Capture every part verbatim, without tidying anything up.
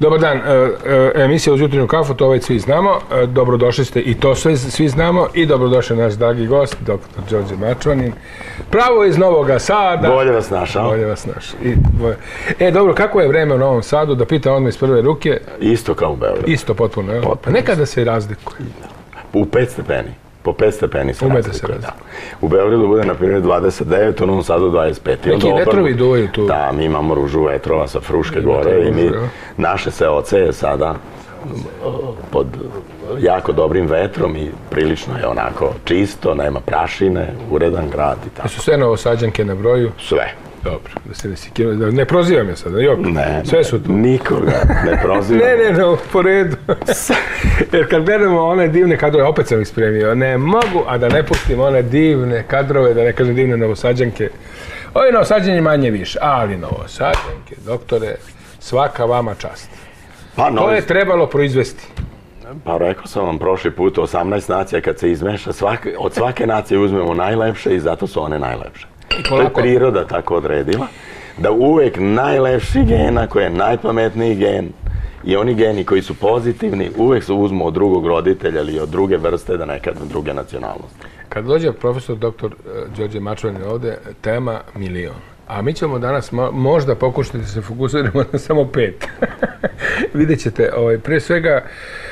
Dobar dan, emisija Uz jutarnju kafu, to već svi znamo, dobrodošli ste i to sve svi znamo i dobrodošli naš dragi gost, doktor Đorđe Mačvanin, pravo iz Novog Sada. Bolje vas našao. Bolje vas našao. E, dobro, kako je vreme u Novom Sadu, da pitam odmah iz prve ruke? Isto kao u Beogradu. Isto potpuno, evo. Pa nekada se razlikuje. U pet stepeni. Po pet stepeni se razlikuje. Se razlikuje. U Beogradu bude, na primjer, dvadeset devet, u Novom Sadu dvadeset pet. Neki vetrovi duvaju tu. Da, mi imamo ružu vetrova sa Fruške gore i mi, naše seoce je sada pod jako dobrim vetrom i prilično je onako čisto, nema prašine, uredan grad i tako. Su sve Novosađanke na broju? Sve. Dobro, da se ne sikiraju, ne prozivam je sada, jok, ne, sve su tu. Nikoga ne prozivam. ne, ne, no, po redu. Jer kad gledamo one divne kadrove, opet sam ih spremio, ne mogu, a da ne pustim one divne kadrove, da ne kažem divne Novosađanke. Ovi Novosađani manje više, ali Novosađanke, doktore, svaka vama čast. Pa, to novi... je trebalo proizvesti. Pa rekao sam vam prošli put, osamnaest nacija kad se izmeša, svake, od svake nacije uzmemo najlepše i zato su one najlepše. To je priroda tako odredila, da uvek najlepši gen, ako je najpametniji gen i oni geni koji su pozitivni, uvek se uzmu od drugog roditelja ili od druge vrste, da nekad od druge nacionalnosti. Kad dođe profesor doktor Đorđe Mačvanin ovde, tema milion. A mi ćemo danas možda pokušati da se fokusiramo na samo pet. Vidjet ćete, pre svega,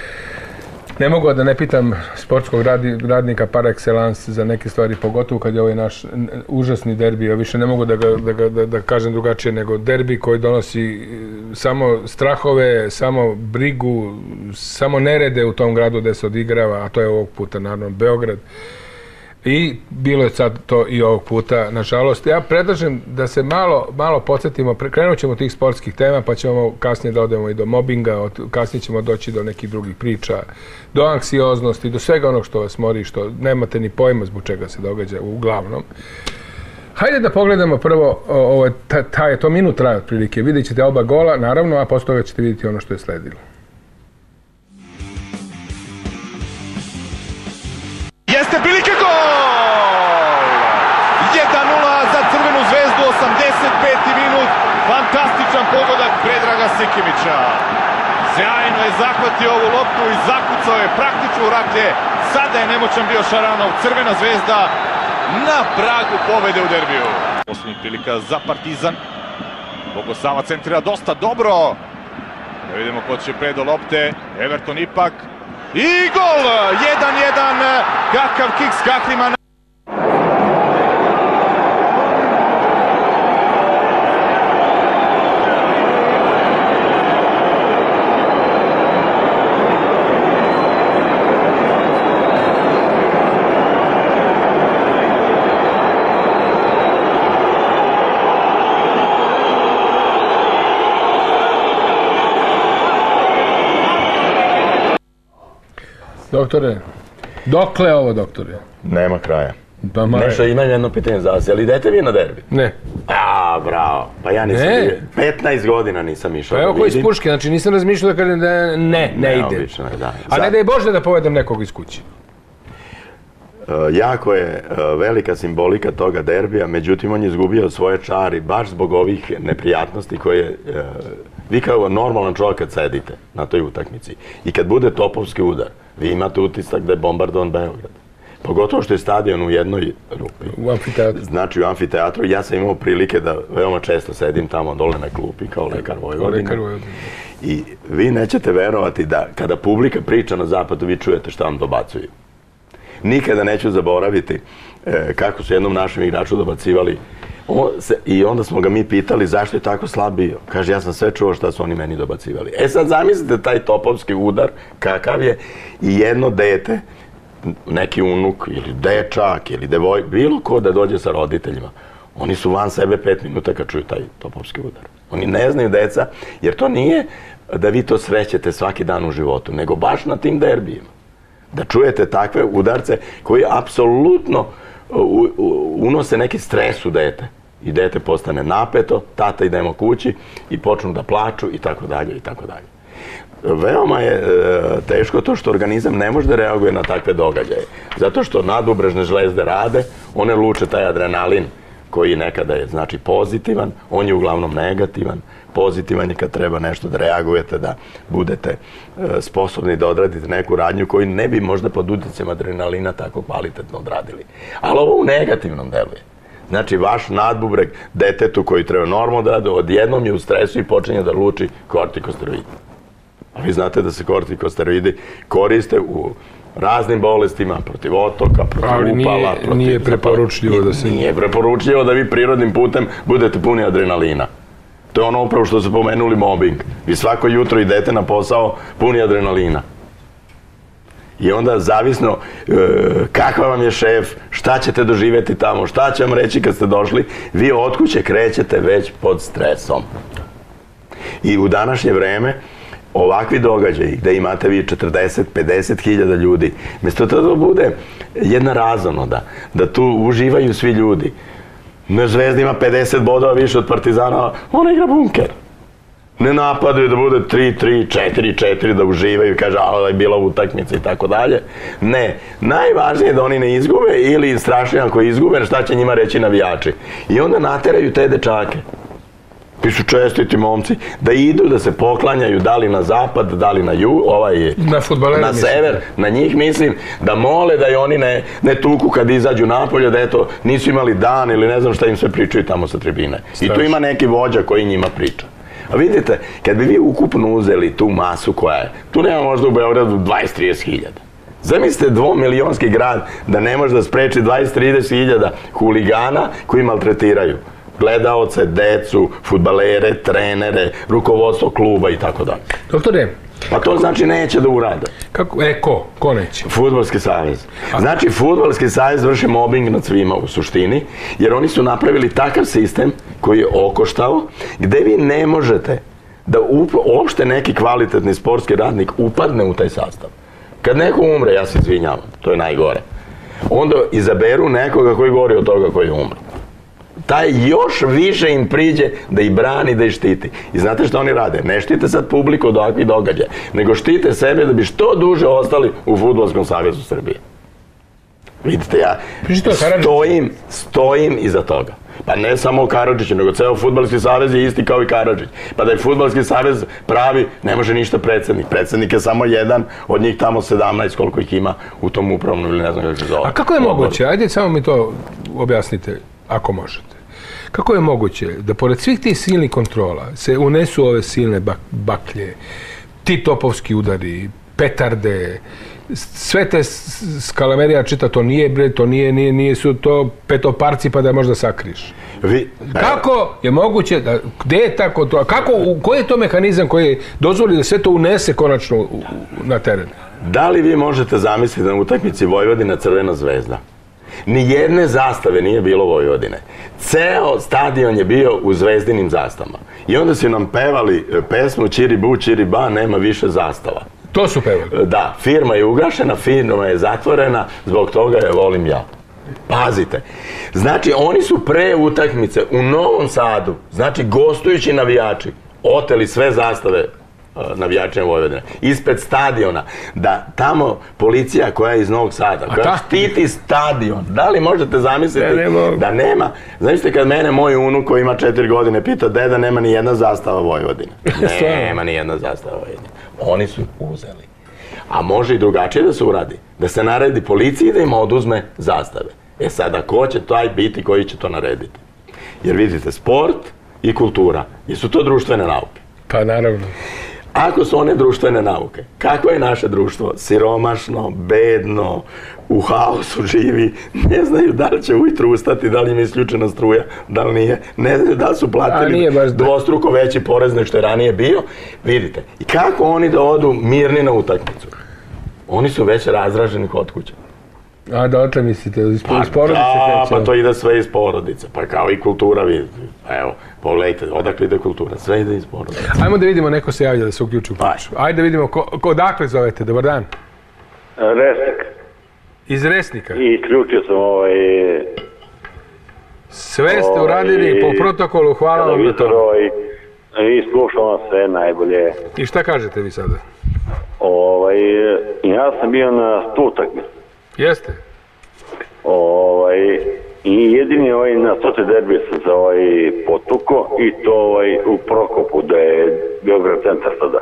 ne mogu da ne pitam sportskog radnika par excellence za neke stvari, pogotovo kad je ovaj naš užasni derbi, ja više ne mogu da, ga, da, ga, da, da kažem drugačije nego derbi koji donosi samo strahove, samo brigu, samo nerede u tom gradu gde se odigrava, a to je ovog puta naravno Beograd. I bilo je sad to i ovog puta, nažalost. Ja predlažem da se malo, malo podsjetimo, krenut ćemo tih sportskih tema, pa ćemo kasnije da odemo i do mobinga, kasnije ćemo doći do nekih drugih priča, do anksioznosti, do svega onog što vas mori, što nemate ni pojma zbog čega se događa uglavnom. Hajde da pogledamo prvo, ovo, ta, ta je to minut traje otprilike, vidjet ćete oba gola, naravno, a posle toga ćete vidjeti ono što je sledilo. Jeste prilike, gol! jedan nula za Crvenu zvezdu, osamdeset peti minut, fantastičan pogodak Predraga Sikimića. Sjajno je zahvatio ovu loptu i zakucao je praktično u raklje. Sada je nemoćan bio Šaranov, Crvena zvezda na pragu pobede u derbiju. Poslednjih prilika za Partizan. Bogosava centrira dosta dobro. Da vidimo ko će pre do lopte. Everton ipak. I gol! jedan jedan, kakav kiks Kahrimana. Doktore, dokle ovo, doktore? Nema kraja. Nešto, imam jedno pitanje za vas, jel idete vi na derbi? Ne. A, bravo. Pa ja nisam bio. petnaest godina nisam išao da vidim. Pa evo koji iz Puške, znači nisam razmišljao da kažem da ne, ne ide. Neobično je, da. A ne da je Bože da povedem nekog iz kući. Jako je velika simbolika toga derbija, međutim on je izgubio svoje čari baš zbog ovih neprijatnosti koje vi kao normalan čovjek kad sedite na toj utakmici i kad bude topovski udar, vi imate utisak da je bombardovan Beograd. Pogotovo što je stadion u jednoj rupi. U amfiteatru. Znači u amfiteatru. Ja sam imao prilike da veoma često sedim tamo dole na klupi kao lekar Vojvodine. I vi nećete verovati da kada publika priča na zapadu, vi čujete šta vam dobacuju. Nikada neću zaboraviti kako su jednom našem igraču dobacivali i onda smo ga mi pitali zašto je tako slab bio. Kaže, ja sam sve čuo šta su oni meni dobacivali. E sad zamislite taj topovski udar kakav je i jedno dete, neki unuk ili dečak ili devoj, bilo ko da dođe sa roditeljima, oni su van sebe pet minuta kad čuju taj topovski udar. Oni ne znaju deca, jer to nije da vi to srećete svaki dan u životu, nego baš na tim derbijima. Da čujete takve udarce koji apsolutno unose neki stres u dete. I dete postane napeto, tata idemo kući i počnu da plaču i tako dalje i tako dalje. Veoma je teško to što organizam ne može da reaguje na takve događaje. Zato što nadubrežne žlezde rade, one luče taj adrenalin koji nekada je znači pozitivan, on je uglavnom negativan, pozitivan je kad treba nešto da reagujete, da budete sposobni da odradite neku radnju koju ne bi možda pod utjecajem adrenalina tako kvalitetno odradili. Ali ovo u negativnom delu je. Znači, vaš nadbubreg detetu koji treba normalno da rade, odjednom je u stresu i počinje da luči kortikosteroidi. A vi znate da se kortikosteroidi koriste u raznim bolestima, protiv otoka, protiv upala. Ali nije preporučljivo da se... Nije preporučljivo da vi prirodnim putem budete puni adrenalina. To je ono upravo što su pomenuli mobbing. Vi svako jutro idete na posao puni adrenalina. I onda zavisno kakva vam je šef, šta ćete doživjeti tamo, šta će vam reći kad ste došli, vi od kuće krećete već pod stresom. I u današnje vreme ovakvi događaji gde imate vi četrdeset do pedeset hiljada ljudi, mjesto to da bude jedna razonoda, da tu uživaju svi ljudi. Zvezda ima pedeset bodova više od Partizana, ona igra bunker. Ne napadaju da bude tri tri, četiri četiri, da uživaju, kaže, ali je bila utakmica i tako dalje. Ne, najvažnije je da oni ne izgube ili strašnije ako izgube, šta će njima reći navijači. I onda nateraju te dečake. Pišu čestiti momci, da idu, da se poklanjaju da li na zapad, da li na jug, ovaj, na sever, na njih mislim, da mole da i oni ne, ne tuku kad izađu napolje, da eto, nisu imali dan ili ne znam šta im sve pričaju tamo sa tribine. I tu ima neki vođa koji njima priča. A vidite, kad bi vi ukupno uzeli tu masu koja je, tu nema možda u Beogradu dvadeset do trideset hiljada. Zamislite dvomilionski grad da ne može da spreči dvadeset do trideset hiljada huligana koji maltretiraju gledaoce, decu, fudbalere, trenere, rukovodstvo kluba i tako dalje. Doktore... Pa to znači neće da urade. Kako? E, ko? Ko neće? Fudbalski savez. Znači, Fudbalski savez vrši mobbing nad svima u suštini, jer oni su napravili takav sistem koji je okoštao, gde vi ne možete da uopšte neki kvalitetni sportski radnik upadne u taj sastav. Kad neko umre, ja se izvinjavam, to je najgore. Onda izaberu nekoga koji govori od toga koji umre. Taj još više im priđe da ih brani, da ih štiti. I znate što oni rade? Ne štite sad publiku od ovakvih događaja, nego štite sebe da bi što duže ostali u Fudbalskom savezu Srbije. Vidite, ja stojim, stojim iza toga. Pa ne samo Karadžić, nego ceo Fudbalski savez je isti kao i Karadžić. Pa da je Fudbalski savez pravi, ne može ništa predsjednik. Predsjednik je samo jedan, od njih tamo sedamnaest koliko ih ima u tom upravnom ili ne znam kako se zove. A kako je moguće? Ajde samo mi to objasnite, ako možete. Kako je moguće da pored svih tih silnih kontrola se unesu ove silne baklje, ti topovski udari, petarde, sve te skalamerija čita, to nije bre, to nije, nije, nije su to petoparci pa da možda sakriš. Vi, kako je moguće, da, gde je tako to, kako, koji je to mehanizam koji dozvoli da sve to unese konačno u, u, na teren? Da li vi možete zamisliti na utakmici Vojvodina Crvena zvezda? Nijedne zastave nije bilo Vojvodine. Ceo stadion je bio u zvezdinim zastavama. I onda su nam pevali pesmu Čiri bu, čiri ba, nema više zastava. To su pevali? Da, firma je ugašena, firma je zatvorena, zbog toga je volim ja. Pazite. Znači, oni su pre utakmice u Novom Sadu, znači gostujući navijači, oteli sve zastave navijačima Vojvodine, ispred stadiona, da tamo policija koja je iz Novog Sada, koja štiti stadion, da li možete zamisliti da nema, zamislite kad mene moj unuk koji ima četiri godine pita, deda, nema ni jedna zastava Vojvodine. Nema ni jedna zastava Vojvodine. Oni su uzeli. A može i drugačije da se uradi, da se naredi policiji da im oduzme zastave. E sada, ko će taj biti koji će to narediti? Jer vidite, sport i kultura, jesu to društvene nauke? Pa naravno. Ako su one društvene nauke, kako je naše društvo? Siromašno, bedno, u haosu živi, ne znaju da li će ujutru ustati, da li im je isključena struja, da li nije, ne znaju da li su platili dvostruko veći porez nego što je ranije bio. Vidite, i kako oni da odu mirni na utakmicu? Oni su već razraženi kod kuće. A da, otle mislite, iz porodice kreće? Pa to ide sve iz porodice, pa kao i kultura, evo, pogledajte, odakle ide kultura, sve ide iz porodice. Ajmo da vidimo, neko se javlja da se uključi u priču. Ajde da vidimo, odakle zovete, dobar dan? Resnik. Iz Resnika? I isključio sam ovaj... Sve ste uradili po protokolu, hvala vam na to. I slušam vam sve najbolje. I šta kažete vi sada? Ja sam bio na stu utakmicu. Jeste? I jedini ovaj na stoti derbi sam se ovaj potuko i to ovaj u Prokopu da je Beograd centar sada.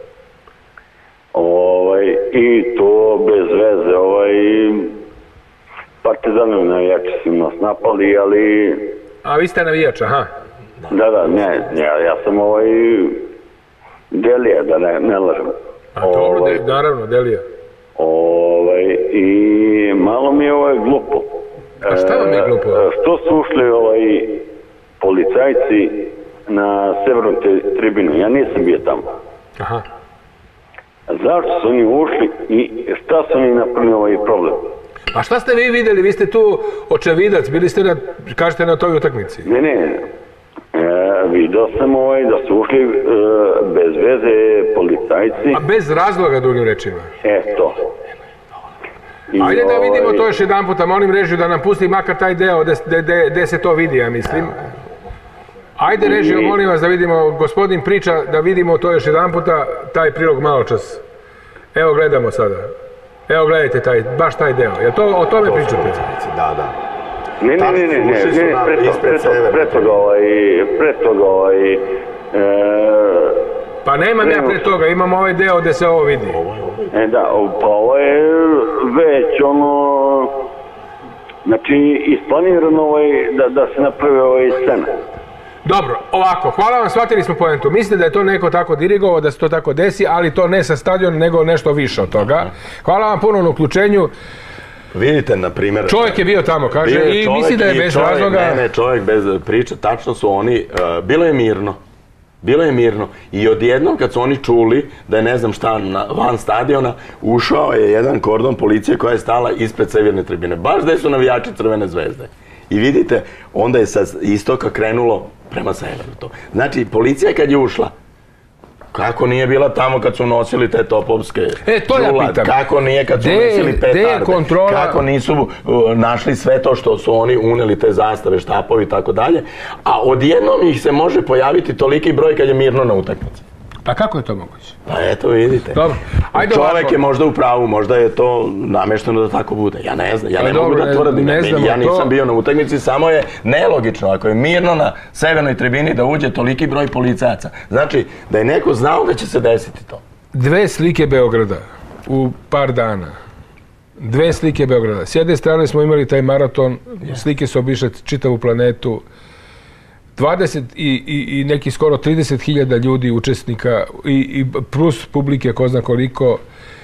Ovaj, i to bez veze, ovaj, Partizanovi navijači su nas napali, ali... A vi ste navijač, aha. Da, da, ne, ja, ja sam ovaj Delija, da ne, ne lažem. A dobro, ovaj, de, naravno, Delija. Ovaj, i malo mi je ovaj glupo. A šta vam je glupo? E, što su ušli ovaj policajci na severnu tribinu? Ja nisam bio tamo. Aha. Zašto su oni ušli i šta su oni napravili ovaj problem? A šta ste vi vidjeli? Vi ste tu očevidac, bili ste na, kažete, na toj utakmici. Ne, ne, e, vidio sam ovaj da su ušli e, bez veze policajci. A bez razloga, drugim rečima. Eto. I ajde da vidimo to još jedan puta, molim režiju da nam pusti makar taj deo gdje se to vidi, ja mislim. Ajde režiju, molim vas da vidimo, gospodin priča, da vidimo to još jedan puta, taj prilog malo čas. Evo gledamo sada. Evo gledajte taj, baš taj deo. Jel to, o tome pričate? Da, da. Ne, ne, ne, ne, ne, ne, pre toga ovaj, pre toga ovaj, e... Pa nemam ja pre toga, imam ovaj deo gdje se ovo vidi. E da, pa ovo je već ono, znači isplanirano ovaj, da, da se napravi ovaj scena. Dobro, ovako, hvala vam, shvatili smo poentu. Mislite da je to neko tako dirigovao, da se to tako desi, ali to ne sa stadiona, nego nešto više od toga. Hvala vam puno na uključenju. Vidite, na primjer... Čovjek je bio tamo, kaže, i misli da je bez čovjek, razloga... Ne, ne, čovjek bez priče, tačno su oni, uh, bilo je mirno. Bilo je mirno i odjednom kad su oni čuli da je ne znam šta na, van stadiona, ušao je jedan kordon policije koja je stala ispred severne tribine. Baš gde su navijači Crvene zvezde. I vidite, onda je sa istoka krenulo prema severu to. Znači, policija kad je ušla, kako nije bila tamo kad su nosili te topovske e, to žulad, ja pitam. Kako nije kad su de, nosili petarde, kontrola... kako nisu uh, našli sve to što su oni uneli, te zastave, štapovi i tako dalje, a odjednom ih se može pojaviti toliki broj kad je mirno na utakmici. Pa kako je to moguće? Pa eto vidite. Dobro. Ajde čovjek ovako. je možda u pravu, možda je to namešteno da tako bude. Ja ne znam, ja ne, ne mogu da tvrdim. Ne, ne ja nisam to. bio na utakmici, samo je nelogično ako je mirno na severnoj tribini da uđe toliki broj policajaca. Znači, da je neko znao da će se desiti to. Dve slike Beograda u par dana. Dve slike Beograda. S jedne strane smo imali taj maraton, slike su obišle čitavu planetu, dvadeset i, i, i neki skoro trideset hiljada ljudi, učesnika i, i plus publike ko zna koliko,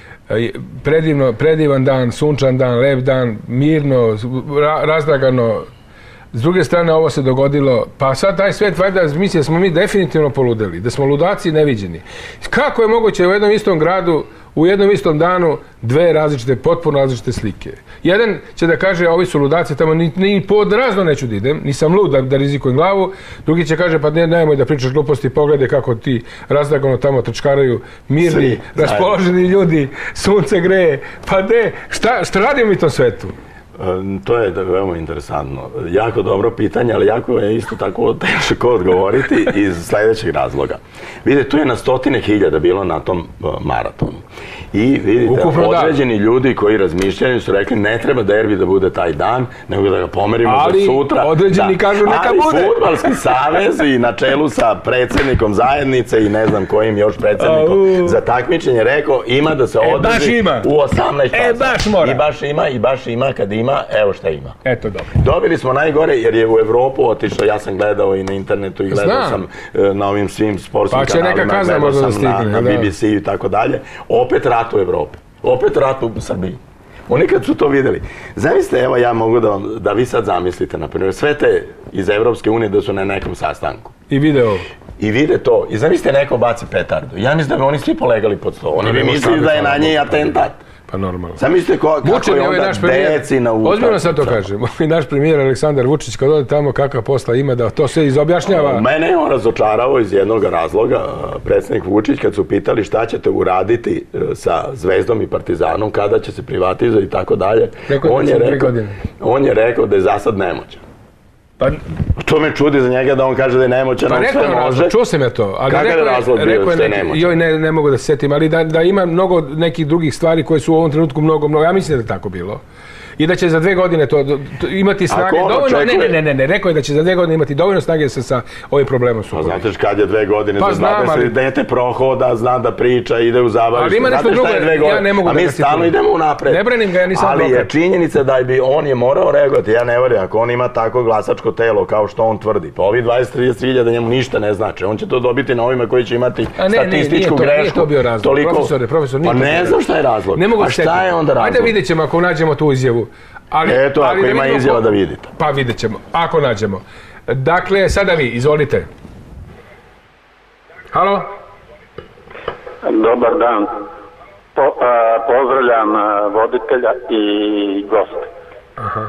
predivno, predivan dan, sunčan dan, lep dan, mirno, ra, razdragano. S druge strane ovo se dogodilo, pa sad taj svet valjda misli da smo mi definitivno poludeli, da smo ludaci neviđeni. Kako je moguće u jednom istom gradu, u jednom istom danu, dve različite, potpuno različite slike? Jedan će da kaže, ovi su ludaci, tamo ni, ni pod razno neću da idem, nisam lud da, da rizikujem glavu. Drugi će kaže, pa ne, nemoj da pričaš gluposti, pogledaj kako ti razdragano tamo trčkaraju, mirni, Svi, raspoloženi ljudi, sunce greje, pa de, šta, šta radimo mi tom svetu? To je veoma interesantno. Jako dobro pitanje, ali jako je isto tako teško odgovoriti iz sljedećeg razloga. Vidite, tu je na stotine hiljada bilo na tom maratonu. I vidite, Ukupno određeni da. ljudi koji razmišljaju su rekli ne treba derbi da bude taj dan, nego da ga pomerimo ali, za sutra. određeni da. kažu neka ali bude. Ali Fudbalski savez i na čelu sa predsjednikom zajednice i ne znam kojim još predsjednikom uh. za takmičenje rekao ima da se održi e, u osamnaest časa. E, baš mora. I baš ima, i baš ima, kad ima, evo šta ima. Eto, dobro. Dobili smo najgore jer je u Evropu otišao, ja sam gledao i na internetu i gledao Znam. sam na ovim svim sportskim pa kanalima, gledao sam stigne, na, na B B C i tako dalje. Opet rat u Evropi. Opet rat u Srbiji. Oni kad su to vidjeli. Zamislite, evo ja mogu da, vam, da vi sad zamislite, na primjer, sve te iz Evropske unije da su na nekom sastanku. I video. I vide to. I zamislite neko baci petardu. Ja mislim da bi oni svi polegali pod sto. Oni bi mislili da je na njej atentat. Pa normalno. Zamislite ko, kako je onda deci na utakmicu. Ozbiljno sad to kažem. I naš premijer Aleksandar Vučić kad ode tamo kakav posla ima da to sve izobjašnjava. Mene je on razočarao iz jednog razloga, predsjednik Vučić, kad su pitali šta ćete uraditi sa Zvezdom i Partizanom, kada će se privatizati i tako dalje. On je rekao, on je rekao da je za sad nemoćan. To me čudi za njega da on kaže da je nemoćan, pa sve može. Razlog, čuo sam ja to. Ali kakav je razlog bio što je nemoćan? Joj, ne, ne mogu da se setim, ali da, da ima mnogo nekih drugih stvari koje su u ovom trenutku mnogo, mnogo, ja mislim da je tako bilo. I da će za dve godine to, to imati snage dovoljno, ne, ne, ne, ne, ne, rekao je da će za dve godine imati dovoljno snage da se sa ovim problemom sukobi. Pa znate kad je dve godine, pa za dvadeset, dete prohoda, zna da priča, ide u zabavište. Ali ima nešto drugo, ja ne mogu da ga A mi stalno idemo unapred. Ne branim ga, ja nisam ali je činjenica da bi on je morao reagovati, ja ne verujem, ako on ima tako glasačko telo kao što on tvrdi, pa ovi dvadeset do trideset hiljada njemu ništa ne znači, on će to dobiti na ovima koji će imati statističku grešku. Nije to bio razlog, profesore, profesor, pa ne znam šta je razlog. A šta je onda razlog? Ajde vidjet ćemo ako nađemo tu izjavu. Ali, Eto, ako ali ima izjava da vidite. Pa vidjet ćemo, ako nađemo. Dakle, sada vi, izvolite. Halo? Dobar dan. Po, a, pozdravljam a, voditelja i goste. Aha.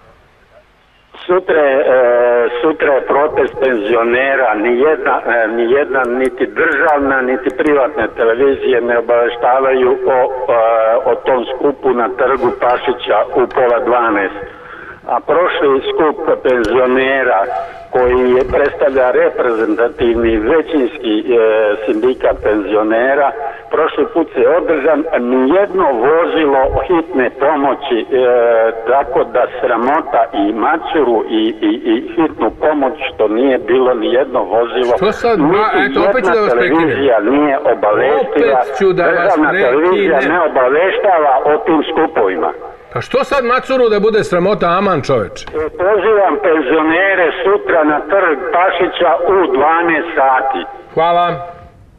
Sutra je, e, sutra je protest penzionera, nijedna, e, nijedna niti državna, niti privatne televizije ne obaveštavaju o, e, o tom skupu na trgu Pašića u pola dvanaest. A prošli skup penzionera koji je predstavlja reprezentativni većinski e, sindikat penzionera, prošli put se održan nijedno vozilo hitne pomoći, e, tako da sramota i Macuru i, i, i hitnu pomoć što nije bilo nijedno vozilo. Što sad? A, eto, opet ću da vas prekinem. Televizija nije obavestila, državna televizija ne obaveštava o tim skupovima. Pa što sad Macuru da bude sramota, aman čoveč? Pozivam penzionere sutra na trg Pašića u dvanaest sati. Hvala.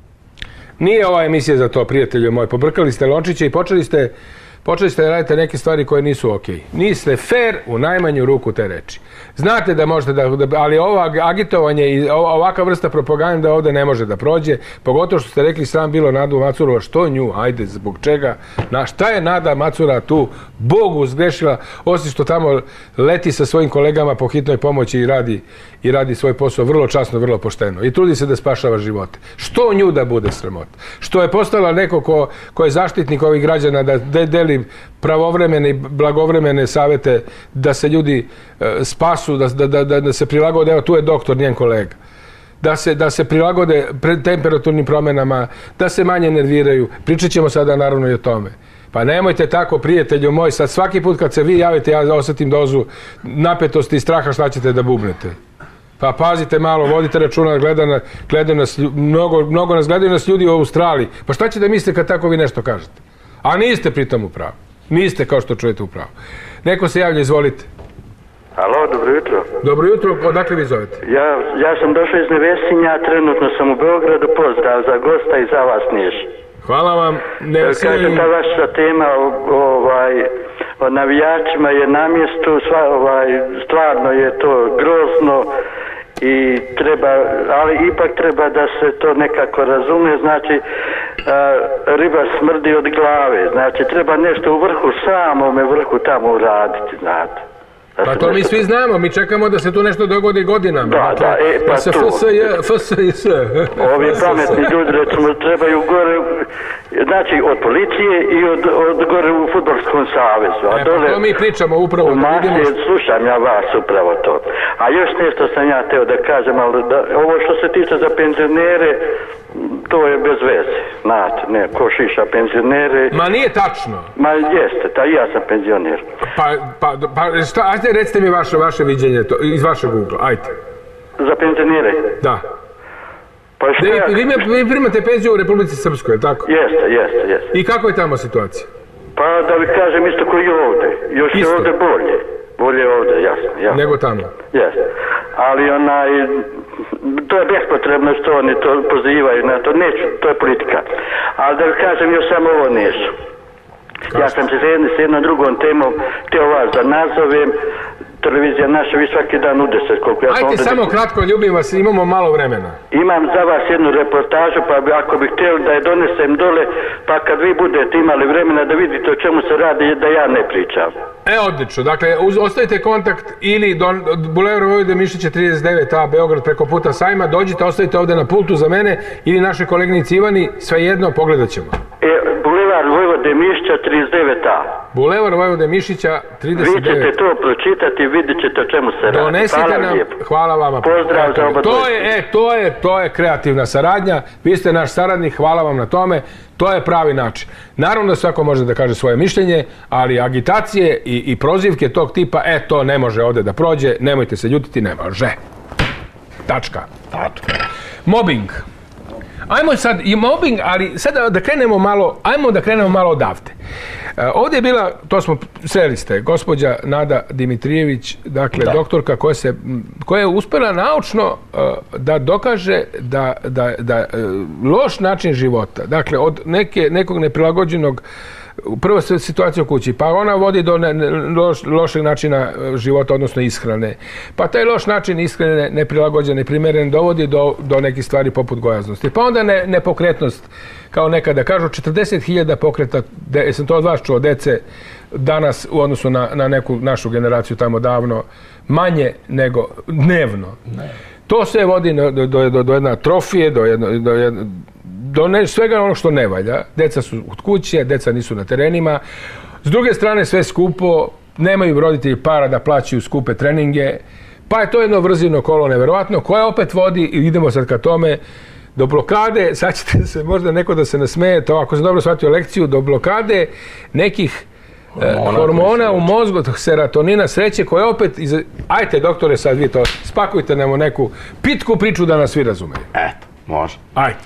Nije ova emisija za to, prijatelju moj. Pobrkali ste lončiće i počeli ste, počeli ste da radite neke stvari koje nisu okej. Niste fair u najmanju ruku te reči. Znate da možete da, da ali ovo agitovanje i ovaka vrsta propagande ovde ne može da prođe, pogotovo što ste rekli sram bilo Nadu Macurova, što nju, ajde, zbog čega, na šta je Nada Macura tu Bogu zgrešila, osim što tamo leti sa svojim kolegama po hitnoj pomoći i radi, i radi svoj posao vrlo časno, vrlo pošteno i trudi se da spašava živote. Što nju da bude sramota? Što je postala neko ko, ko je zaštitnik ovih građana da de, deli pravovremene i blagovremene savete da se ljudi e, spasu, da, da, da, da se prilagode, evo tu je doktor, njen kolega, da se, da se prilagode temperaturnim promjenama, da se manje nerviraju. Pričat ćemo sada naravno i o tome. Pa nemojte tako, prijatelju moj, sad svaki put kad se vi javite, ja osjetim dozu napetosti i straha šta ćete da bubnete. Pa pazite malo, vodite računa, gleda na, gleda nas, mnogo, mnogo nas gledaju nas ljudi u Australiji. Pa šta ćete misliti kad tako vi nešto kažete? A niste pritom u pravu. Niste kao što čujete u pravu. Neko se javlja, izvolite. Alo, dobro jutro. Dobro jutro, odakle vi zovete? Ja, ja sam došao iz Nevesinja, trenutno sam u Beogradu, pozdrav za gosta i za vas Niš. Hvala vam. Ne, kažem, ta vaša tema ovaj, o navijačima je na mjestu, sva, ovaj, stvarno je to grozno i treba, ali ipak treba da se to nekako razume, znači a, riba smrdi od glave, znači treba nešto u vrhu, samome vrhu tamo uraditi, znate. Pa to mi svi znamo, mi čekamo da se tu nešto dogodi godinama. Da, da, e, pa da se tu. F S I S. Ovi pametni ljudi, recimo, trebaju gore, znači, od policije i od, od gore u Fudbalskom savezu. A e, dole, pa to mi pričamo upravo. U masi, što... slušam ja vas upravo to. A još nešto sam ja teo da kažem, ali da, ovo što se tiče za penzionere, to je bez veze, znate, ne, ko šiša penzionere. Ma nije tačno. Ma jeste, ta i ja sam penzioner. Pa, pa, pa šta, ajde recite mi vaše, vaše viđenje to, iz vašeg ugla, ajde. Za penzionere? Da. Pa što De, ja... vi, vi primate penziju u Republici Srpskoj, tako? Jeste, jeste, jeste. I kako je tamo situacija? Pa da vi kažem isto koji je ovdje, još isto. Je ovdje bolje. Bolje ovdje, jasno, jasno. Nego tamo? Jeste. Ali onaj, to je bespotrebno što oni to pozivaju na to, neću, to je politika. Ali da vi kažem još samo ovo nešto. Ja sam se s jednom drugom temom teo vas da nazovem, televizija naša, vi svaki dan u deset, koliko ja sam Ajde samo ne... kratko, ljubim vas, imamo malo vremena. Imam za vas jednu reportažu, pa bi, ako bih htjeli da je donesem dole, pa kad vi budete imali vremena da vidite o čemu se radi, da ja ne pričam. E, odlično. Dakle, uz, ostavite kontakt ili do Bulevar Vojvode Mišića trideset devet A, Beograd, preko puta sajma, dođite, ostavite ovdje na pultu za mene ili našoj koleginici Ivani, svejedno, pogledat ćemo. E, Bulevar Bulevar Vojvode Mišića trideset devet A. Bulevar Vojvode Mišića trideset devet. Vi ćete to pročitati i vidjet ćete o čemu se radi. Donesite hvala nam, lijepo. hvala vama. Pozdrav za oba to je, e, to je, to je kreativna saradnja. Vi ste naš saradnik, hvala vam na tome. To je pravi način. Naravno da svako može da kaže svoje mišljenje, ali agitacije i, i prozivke tog tipa, e, to ne može ovde da prođe, nemojte se ljutiti, ne može. Tačka. Tačka. Mobbing. Ajmo sad i mobbing, ali sad da krenemo malo, ajmo da krenemo malo odavde. Ovdje je bila, to smo sreli ste, gospođa Nada Dimitrijević, dakle da. doktorka koja, se, koja je uspjela naučno da dokaže da, da, da loš način života, dakle od neke, nekog neprilagođenog prvo situacija u kući, pa ona vodi do ne, ne, loš, lošeg načina života, odnosno ishrane. Pa taj loš način ishrane, neprilagođen, neprimeren, dovodi do, do nekih stvari poput gojaznosti. Pa onda ne, nepokretnost, kao nekada kažu, četrdeset hiljada pokreta, de, jesam to od vas čuo, dece, danas u odnosu na, na neku našu generaciju tamo davno, manje nego dnevno. Ne. To sve vodi do, do, do, do jedne atrofije, do jedno, do jedno, do ne, svega ono što ne valja. Deca su od kuće, deca nisu na terenima. S druge strane sve skupo, nemaju roditelji para da plaćaju skupe treninge, pa je to jedno vrzino kolo neverovatno, koje opet vodi, i idemo sad ka tome, do blokade, sad ćete se možda neko da se nasmeje, to ako sam dobro shvatio lekciju, do blokade nekih hormona, eh, hormona u mozgu, serotonina, sreće, koje opet, iz... ajte doktore sad vi to, spakujte nam neku pitku priču da nas svi razumeju. Eto, može. Ajde.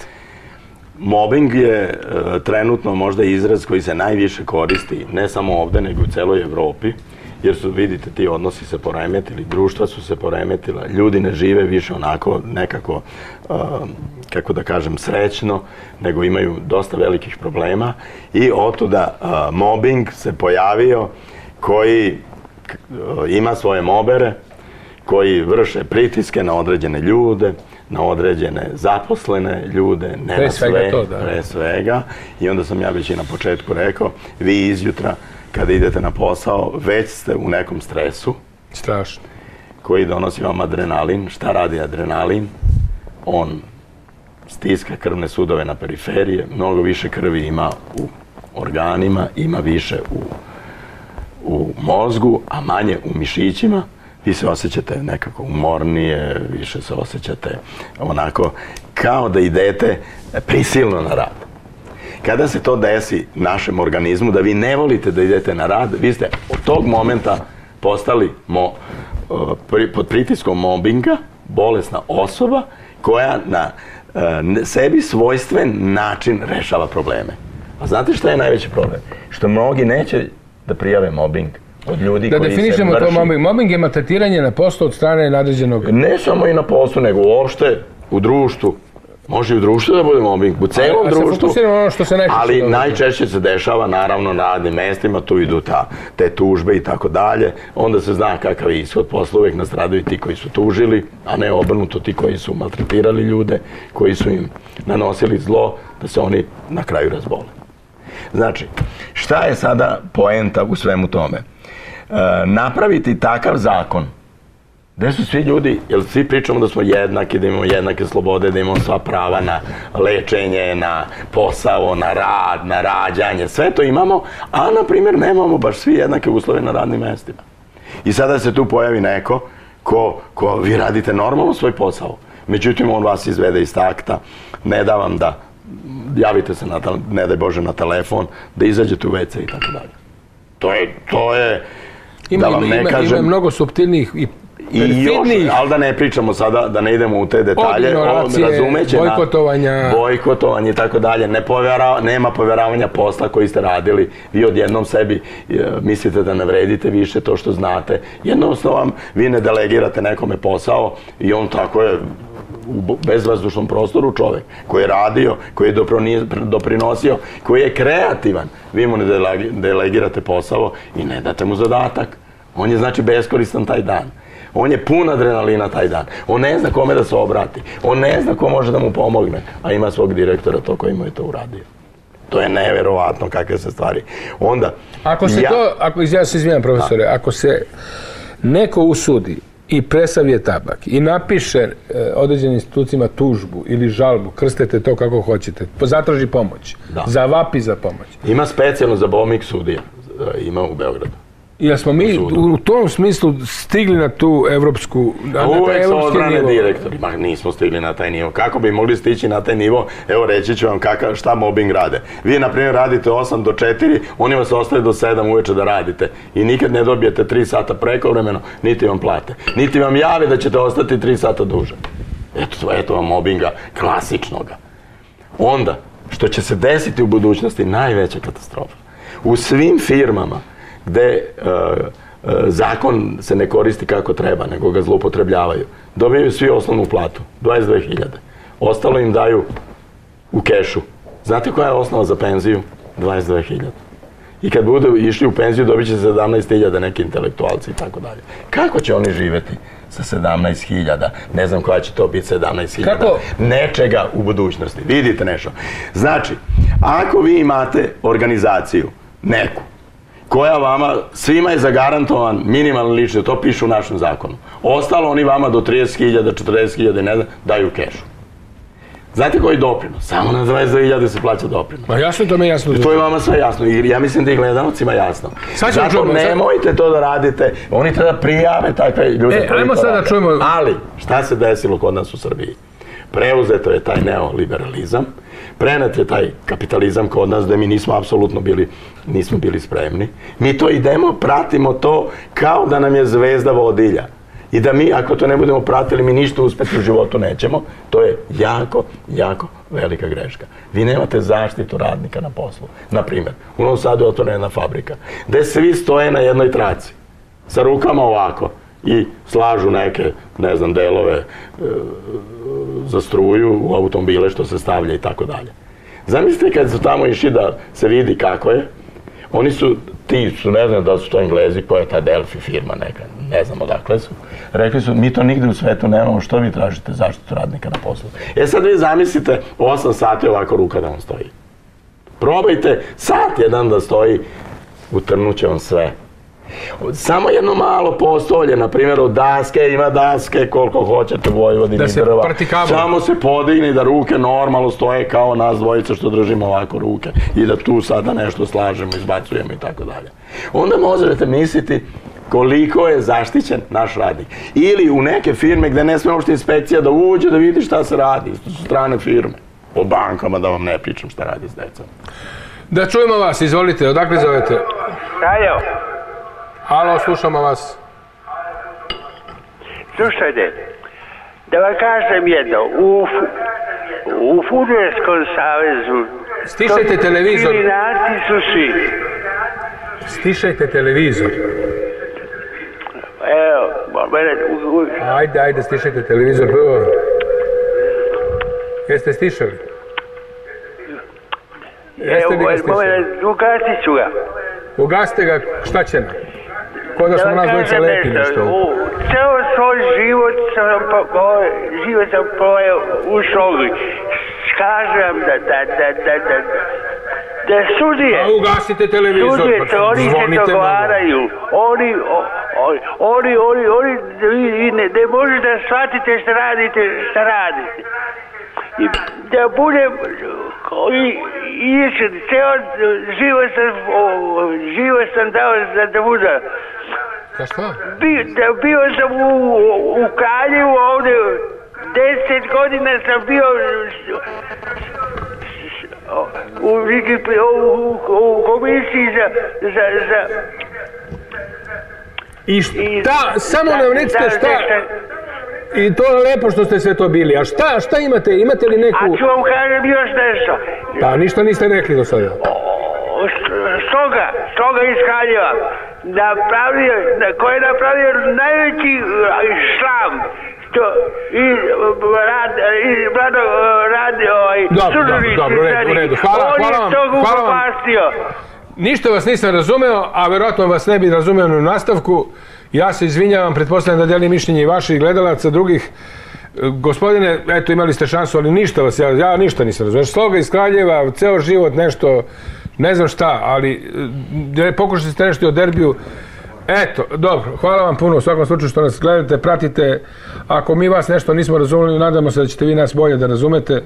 Mobbing je e, trenutno možda izraz koji se najviše koristi, ne samo ovde, nego u celoj Evropi, jer su, vidite, ti odnosi se poremetili, društva su se poremetila, ljudi ne žive više onako nekako, e, kako da kažem, srećno, nego imaju dosta velikih problema i otuda e, mobbing se pojavio koji e, ima svoje mobere, koji vrše pritiske na određene ljude, na određene zaposlene ljude, ne pre na sve, to, da. pre svega. I onda sam ja već i na početku rekao, vi izjutra kada idete na posao, već ste u nekom stresu. Strašno. Koji donosi vam adrenalin. Šta radi adrenalin? On stiska krvne sudove na periferije, mnogo više krvi ima u organima, ima više u, u mozgu, a manje u mišićima. Vi se osjećate nekako umornije, više se osjećate onako kao da idete prisilno na rad. Kada se to desi našem organizmu, da vi ne volite da idete na rad, vi ste od tog momenta postali mo, pod pritiskom mobbinga, bolesna osoba koja na sebi svojstven način rešava probleme. A znate šta je najveći problem? Što mnogi neće da prijave mobbing. Od ljudi da koji definišemo to mobbing. Mobbing je maltretiranje na poslu od strane nadređenog... Ne samo i na poslu, nego uopšte u društvu. Može i u društvu da bude mobbing, u celom a, a društvu. Ono što se najčešće ali događa. Najčešće se dešava, naravno, na radnim mestima, tu idu ta, te tužbe i tako dalje. Onda se zna kakav je ishod posla, uvijek nastradaju ti koji su tužili, a ne obrnuto ti koji su maltretirali ljude, koji su im nanosili zlo, da se oni na kraju razbole. Znači, šta je sada poenta u svemu tome? E, napraviti takav zakon gde su svi ljudi, jer svi pričamo da smo jednaki, da imamo jednake slobode, da imamo sva prava na lečenje, na posao, na rad, na rađanje, sve to imamo, a na primjer nemamo baš svi jednake uslove na radnim mestima. I sada se tu pojavi neko ko, ko vi radite normalno svoj posao, međutim on vas izvede iz takta, ne da vam da javite se, na, ne daj Bože, na telefon, da izađete u ve ce i tako dalje. To je, to je, ima, da vam ne ima, kažem... Ima mnogo suptilnih i I još, ali da ne pričamo sada, da ne idemo u te detalje, razumeće bojkotovanja, na bojkotovanje i tako dalje, ne povjera, nema povjeravanja posla koji ste radili, vi odjednom sebi mislite da ne vredite više to što znate, jednostavno vam vi ne delegirate nekome posao i on tako je u bezvazdušnom prostoru čovjek koji je radio, koji je doprinosio, koji je kreativan, vi mu ne delegirate posao i ne date mu zadatak, on je znači beskoristan taj dan. On je pun adrenalina taj dan. On ne zna kome da se obrati. On ne zna ko može da mu pomogne. A ima svog direktora to koji mu je to uradio. To je neverovatno kakve se stvari. Onda... Ako se ja, to, ako, ja se izvijem profesore, a. ako se neko usudi i presavije tabak i napiše e, određenim institucijama tužbu ili žalbu, krstete to kako hoćete, zatraži pomoć, da. Zavapi za pomoć. Ima specijalno za bomik sudija, ima u Beogradu. Jer smo mi u, u tom smislu stigli na tu evropsku, na, na taj evropski nivo. Direktori, ma nismo stigli na taj nivo. Kako bi mogli stići na taj nivo? Evo reći ću vam kakav, šta mobbing rade. Vi, na primjer, radite osam do četiri, oni vas ostaju do sedam uveče da radite i nikad ne dobijete tri sata prekovremeno, niti vam plate. Niti vam jave da ćete ostati tri sata duže. Eto, eto vam mobbinga klasičnoga. Onda, što će se desiti u budućnosti, najveća katastrofa. U svim firmama gde uh, uh, zakon se ne koristi kako treba, nego ga zloupotrebljavaju, dobijaju svi osnovnu platu, dvadeset dve hiljade. Ostalo im daju u kešu. Znate koja je osnova za penziju? dvadeset dve hiljade. I kad budu išli u penziju, dobit će sedamnaest hiljada neki intelektualci i tako dalje. Kako će oni živeti sa sedamnaest hiljada? Ne znam koja će to biti sedamnaest hiljada. Nečega u budućnosti. Vidite nešto. Znači, ako vi imate organizaciju, neku, koja vama, svima je zagarantovan minimalni lični, to piše u našem zakonu. Ostalo oni vama do trideset hiljada, četrdeset hiljada, ne znam, daju kešu. Znate koji je doprinos? Samo na dvadeset dve hiljade se plaća doprinos. Ma jasno, to me jasno. To je vama sve jasno i ja mislim da i gledalcima jasno. Zato nemojte to da radite, oni treba prijave takve ljude. E, ajmo sad da čujemo. Ali, šta se desilo kod nas u Srbiji? Preuzeto je taj neoliberalizam, prenet je taj kapitalizam kod nas da mi nismo apsolutno bili, nismo bili spremni. Mi to idemo, pratimo to kao da nam je zvezda vodilja. I da mi, ako to ne budemo pratili, mi ništa uspeti u životu nećemo. To je jako, jako velika greška. Vi nemate zaštitu radnika na poslu. Naprimjer, u Novom Sadu je otvorena jedna fabrika, gde svi stoje na jednoj traci, sa rukama ovako, i slažu neke, ne znam, delove e, za struju u automobile što se stavlja i tako dalje. Zamislite kad su tamo išli da se vidi kako je, oni su, ti su, ne znam da su to Englezi, koja je ta Delphi firma neka, ne znam odakle su, rekli su, mi to nigde u svetu nemamo, što vi tražite zaštitu radnika na poslu. E sad vi zamislite, osam sati ovako ruka da vam stoji. Probajte sat jedan da stoji, utrnuće vam sve. Samo jedno malo postolje, na primjer od daske, ima daske koliko hoćete u Vojvodini drva. Samo se podigne da ruke normalno stoje kao nas dvojica što držimo ovako ruke i da tu sada nešto slažemo, izbacujemo i tako dalje. Onda možete misliti koliko je zaštićen naš radnik. Ili u neke firme gde ne sme uopšte inspekcija da uđe da vidi šta se radi. Isto su strane firme. O bankama da vam ne pričam šta radi s decom. Da čujemo vas, izvolite, odakle zovete? Halo. Alo, slušamo vas. Slušajte, da vam kažem jedno, u, u Fudbalskom savezu stišajte televizor. Kriminalci su svi. Stišajte televizor. Evo, mene... U, u... Ajde, ajde, stišajte televizor prvo. Jeste stišali? Jeste li ga stišali? Ugasit ću ga. Ugasite ga, šta će nam? Ko da smo nas dvojica lepi nešto. Ceo svoj život sam, život sam proveo u školi. Kažem da, da, da, da, da, da sudije... A ugasite televizor, sudije, pa oni se dogovaraju. Oni, oni, oni, oni, vi ne, ne možete da shvatite šta radite, šta radite. I da budem iskren, ceo život sam, život sam dao za da budem. Ka šta? Bio, da, bio sam u, u Kraljevu ovde, deset godina sam bio u, u, u komisiji za, za, za... I šta, samo nam recite šta... I to je lepo što ste sve to bili. A šta, šta imate? Imate li neku... A ću vam kažem još nešto. Pa ništa niste rekli do sada. Stoga, stoga iz Kraljeva, napravio, koji je napravio najveći šlam. Što, i rad, i rad, rad, ovaj, dobro, dobro, u redu. Hvala, hvala vam. On je tog upropastio. Ništa vas nisam razumeo, a verovatno vas ne bi razumeo na nastavku. Ja se izvinjavam, pretpostavljam da delim mišljenje i vaših gledalaca, drugih. Gospodine, eto, imali ste šansu, ali ništa vas, ja, ja ništa nisam razumeo. Sloga iz Kraljeva, ceo život, nešto, ne znam šta, ali pokušali ste nešto o derbiju. Eto, dobro, hvala vam puno u svakom slučaju što nas gledate, pratite. Ako mi vas nešto nismo razumeli, nadamo se da ćete vi nas bolje da razumete.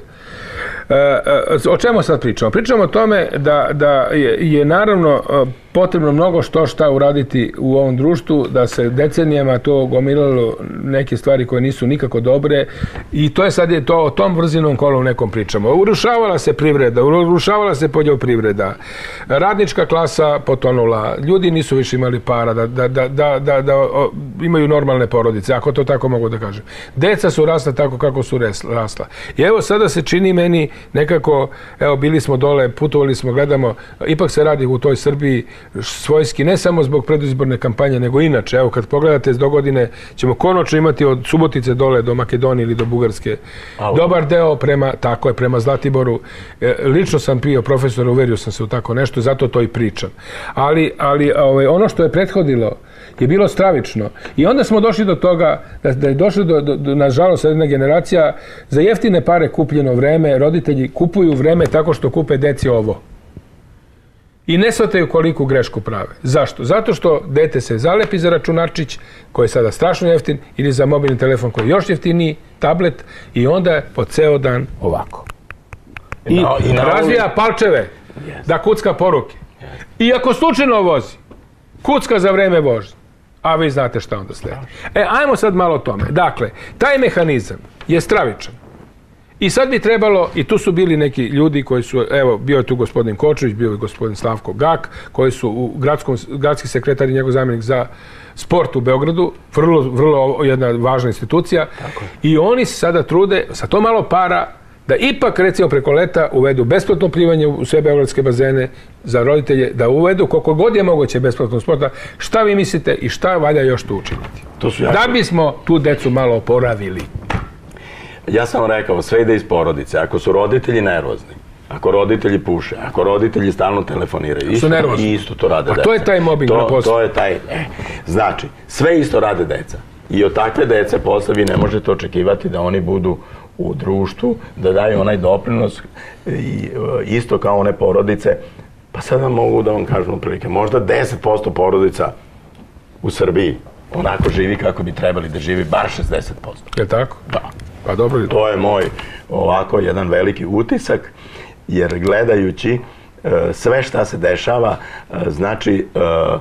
E, o čemu sad pričamo? Pričamo o tome da, da je, je naravno potrebno mnogo što šta uraditi u ovom društvu, da se decenijama to gomilalo neke stvari koje nisu nikako dobre i to je sad je to o tom vrzinom kolu nekom pričamo. Urušavala se privreda, urušavala se poljoprivreda, radnička klasa potonula, ljudi nisu više imali para da, da, da, da, da, da o, imaju normalne porodice, ako to tako mogu da kažem. Deca su rasla tako kako su rasla. I evo sada se čini meni nekako, evo bili smo dole, putovali smo, gledamo, ipak se radi u toj Srbiji svojski, ne samo zbog predizborne kampanje, nego inače. Evo, kad pogledate do godine, ćemo konačno imati od Subotice dole do Makedonije ili do Bugarske. Alo. Dobar deo prema, tako je, prema Zlatiboru. E, lično sam bio profesor, uverio sam se u tako nešto, zato to i pričam. Ali, ali ovaj, ono što je prethodilo je bilo stravično. I onda smo došli do toga, da, da je došli do, do, do, nažalost, jedna generacija, za jeftine pare kupljeno vreme, roditelji kupuju vreme tako što kupe deci ovo. I ne shvataju koliku grešku prave. Zašto? Zato što dete se zalepi za računarčić, koji je sada strašno jeftin, ili za mobilni telefon koji je još jeftiniji, tablet, i onda je po ceo dan ovako. I, no, i razvija palčeve yes. da kucka poruke. Yes. I ako slučajno vozi, kucka za vreme vožnje. A vi znate šta onda sledi. E, ajmo sad malo o tome. Dakle, taj mehanizam je stravičan. I sad bi trebalo, i tu su bili neki ljudi koji su, evo, bio je tu gospodin Kočević, bio je gospodin Slavko Gak, koji su u gradskom, gradski sekretar i njegov zamjenik za sport u Beogradu, vrlo, vrlo jedna važna institucija. I oni se sada trude sa to malo para da ipak, recimo, preko leta uvedu besplatno plivanje u sve beogradske bazene za roditelje, da uvedu koliko god je moguće besplatnog sporta. Šta vi mislite i šta valja još tu učiniti? To su jako... Da bismo tu decu malo oporavili. Ja sam rekao, sve ide iz porodice. Ako su roditelji nervozni, ako roditelji puše, ako roditelji stalno telefoniraju, isto, isto to rade deca. A to je taj mobbing to, na poslu. To je taj, eh, znači, sve isto rade deca. I od takve dece posle vi ne možete očekivati da oni budu u društvu, da daju onaj doprinos i, isto kao one porodice. Pa sada mogu da vam kažem otprilike, možda deset posto porodica u Srbiji onako živi kako bi trebali da živi, bar šezdeset posto. Je tako? Da. Pa dobro je. To je moj ovako jedan veliki utisak, jer gledajući uh, sve šta se dešava, uh, znači uh,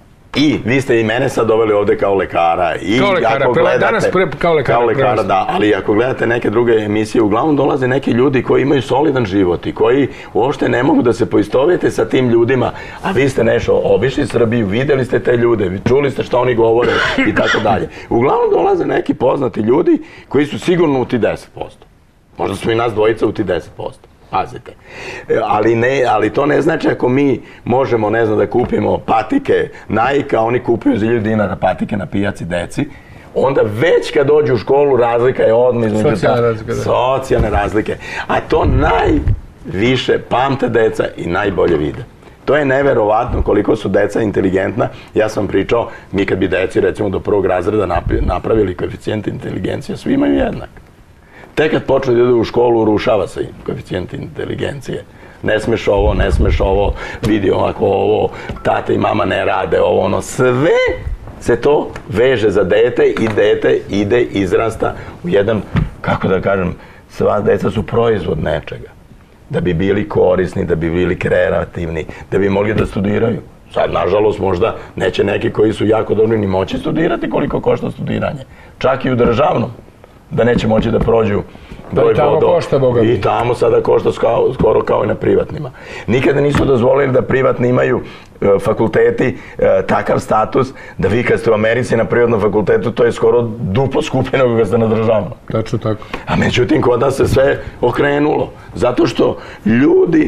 i vi ste i mene sad doveli ovde kao lekara. I kao lekara, ako gledate, danas pre, kao lekara. Kao lekara, da, ali ako gledate neke druge emisije, uglavnom dolaze neki ljudi koji imaju solidan život i koji uopšte ne mogu da se poistovete sa tim ljudima, a vi ste nešto obišli Srbiju, videli ste te ljude, čuli ste šta oni govore i tako dalje. Uglavnom dolaze neki poznati ljudi koji su sigurno u ti deset posto. Možda su i nas dvojica u ti deset posto. Pazite. Ali, ne, ali to ne znači ako mi možemo, ne znam, da kupimo patike Nike, a oni kupuju za hiljadu dinara patike na pijaci deci, onda već kad dođu u školu razlika je odmah između socijalne razlike, da. Socijalne razlike. A to najviše pamte deca i najbolje vide. To je neverovatno koliko su deca inteligentna. Ja sam pričao, mi kad bi deci recimo do prvog razreda napravili koeficijent inteligencije, svi imaju jednak. Tek kad počne da idu u školu, urušava se im koeficijent inteligencije. Ne smeš ovo, ne smeš ovo, vidi ovako ovo, tata i mama ne rade ovo, ono. Sve se to veže za dete i dete ide, izrasta u jedan, kako da kažem, sva deca su proizvod nečega. Da bi bili korisni, da bi bili kreativni, da bi mogli da studiraju. Sad, nažalost, možda neće neki koji su jako dobri ni moći studirati koliko košta studiranje. Čak i u državnom. Da neće moći da prođu broj bodova. I tamo sada košta skoro kao i na privatnima. Nikada nisu dozvolili da privatni imaju e, fakulteti e, takav status da vi kad ste u Americi na privatnom fakultetu, to je skoro duplo skuplje nego kad ste na državnom. Tačno tako. A međutim, kod nas se sve okrenulo. Zato što ljudi,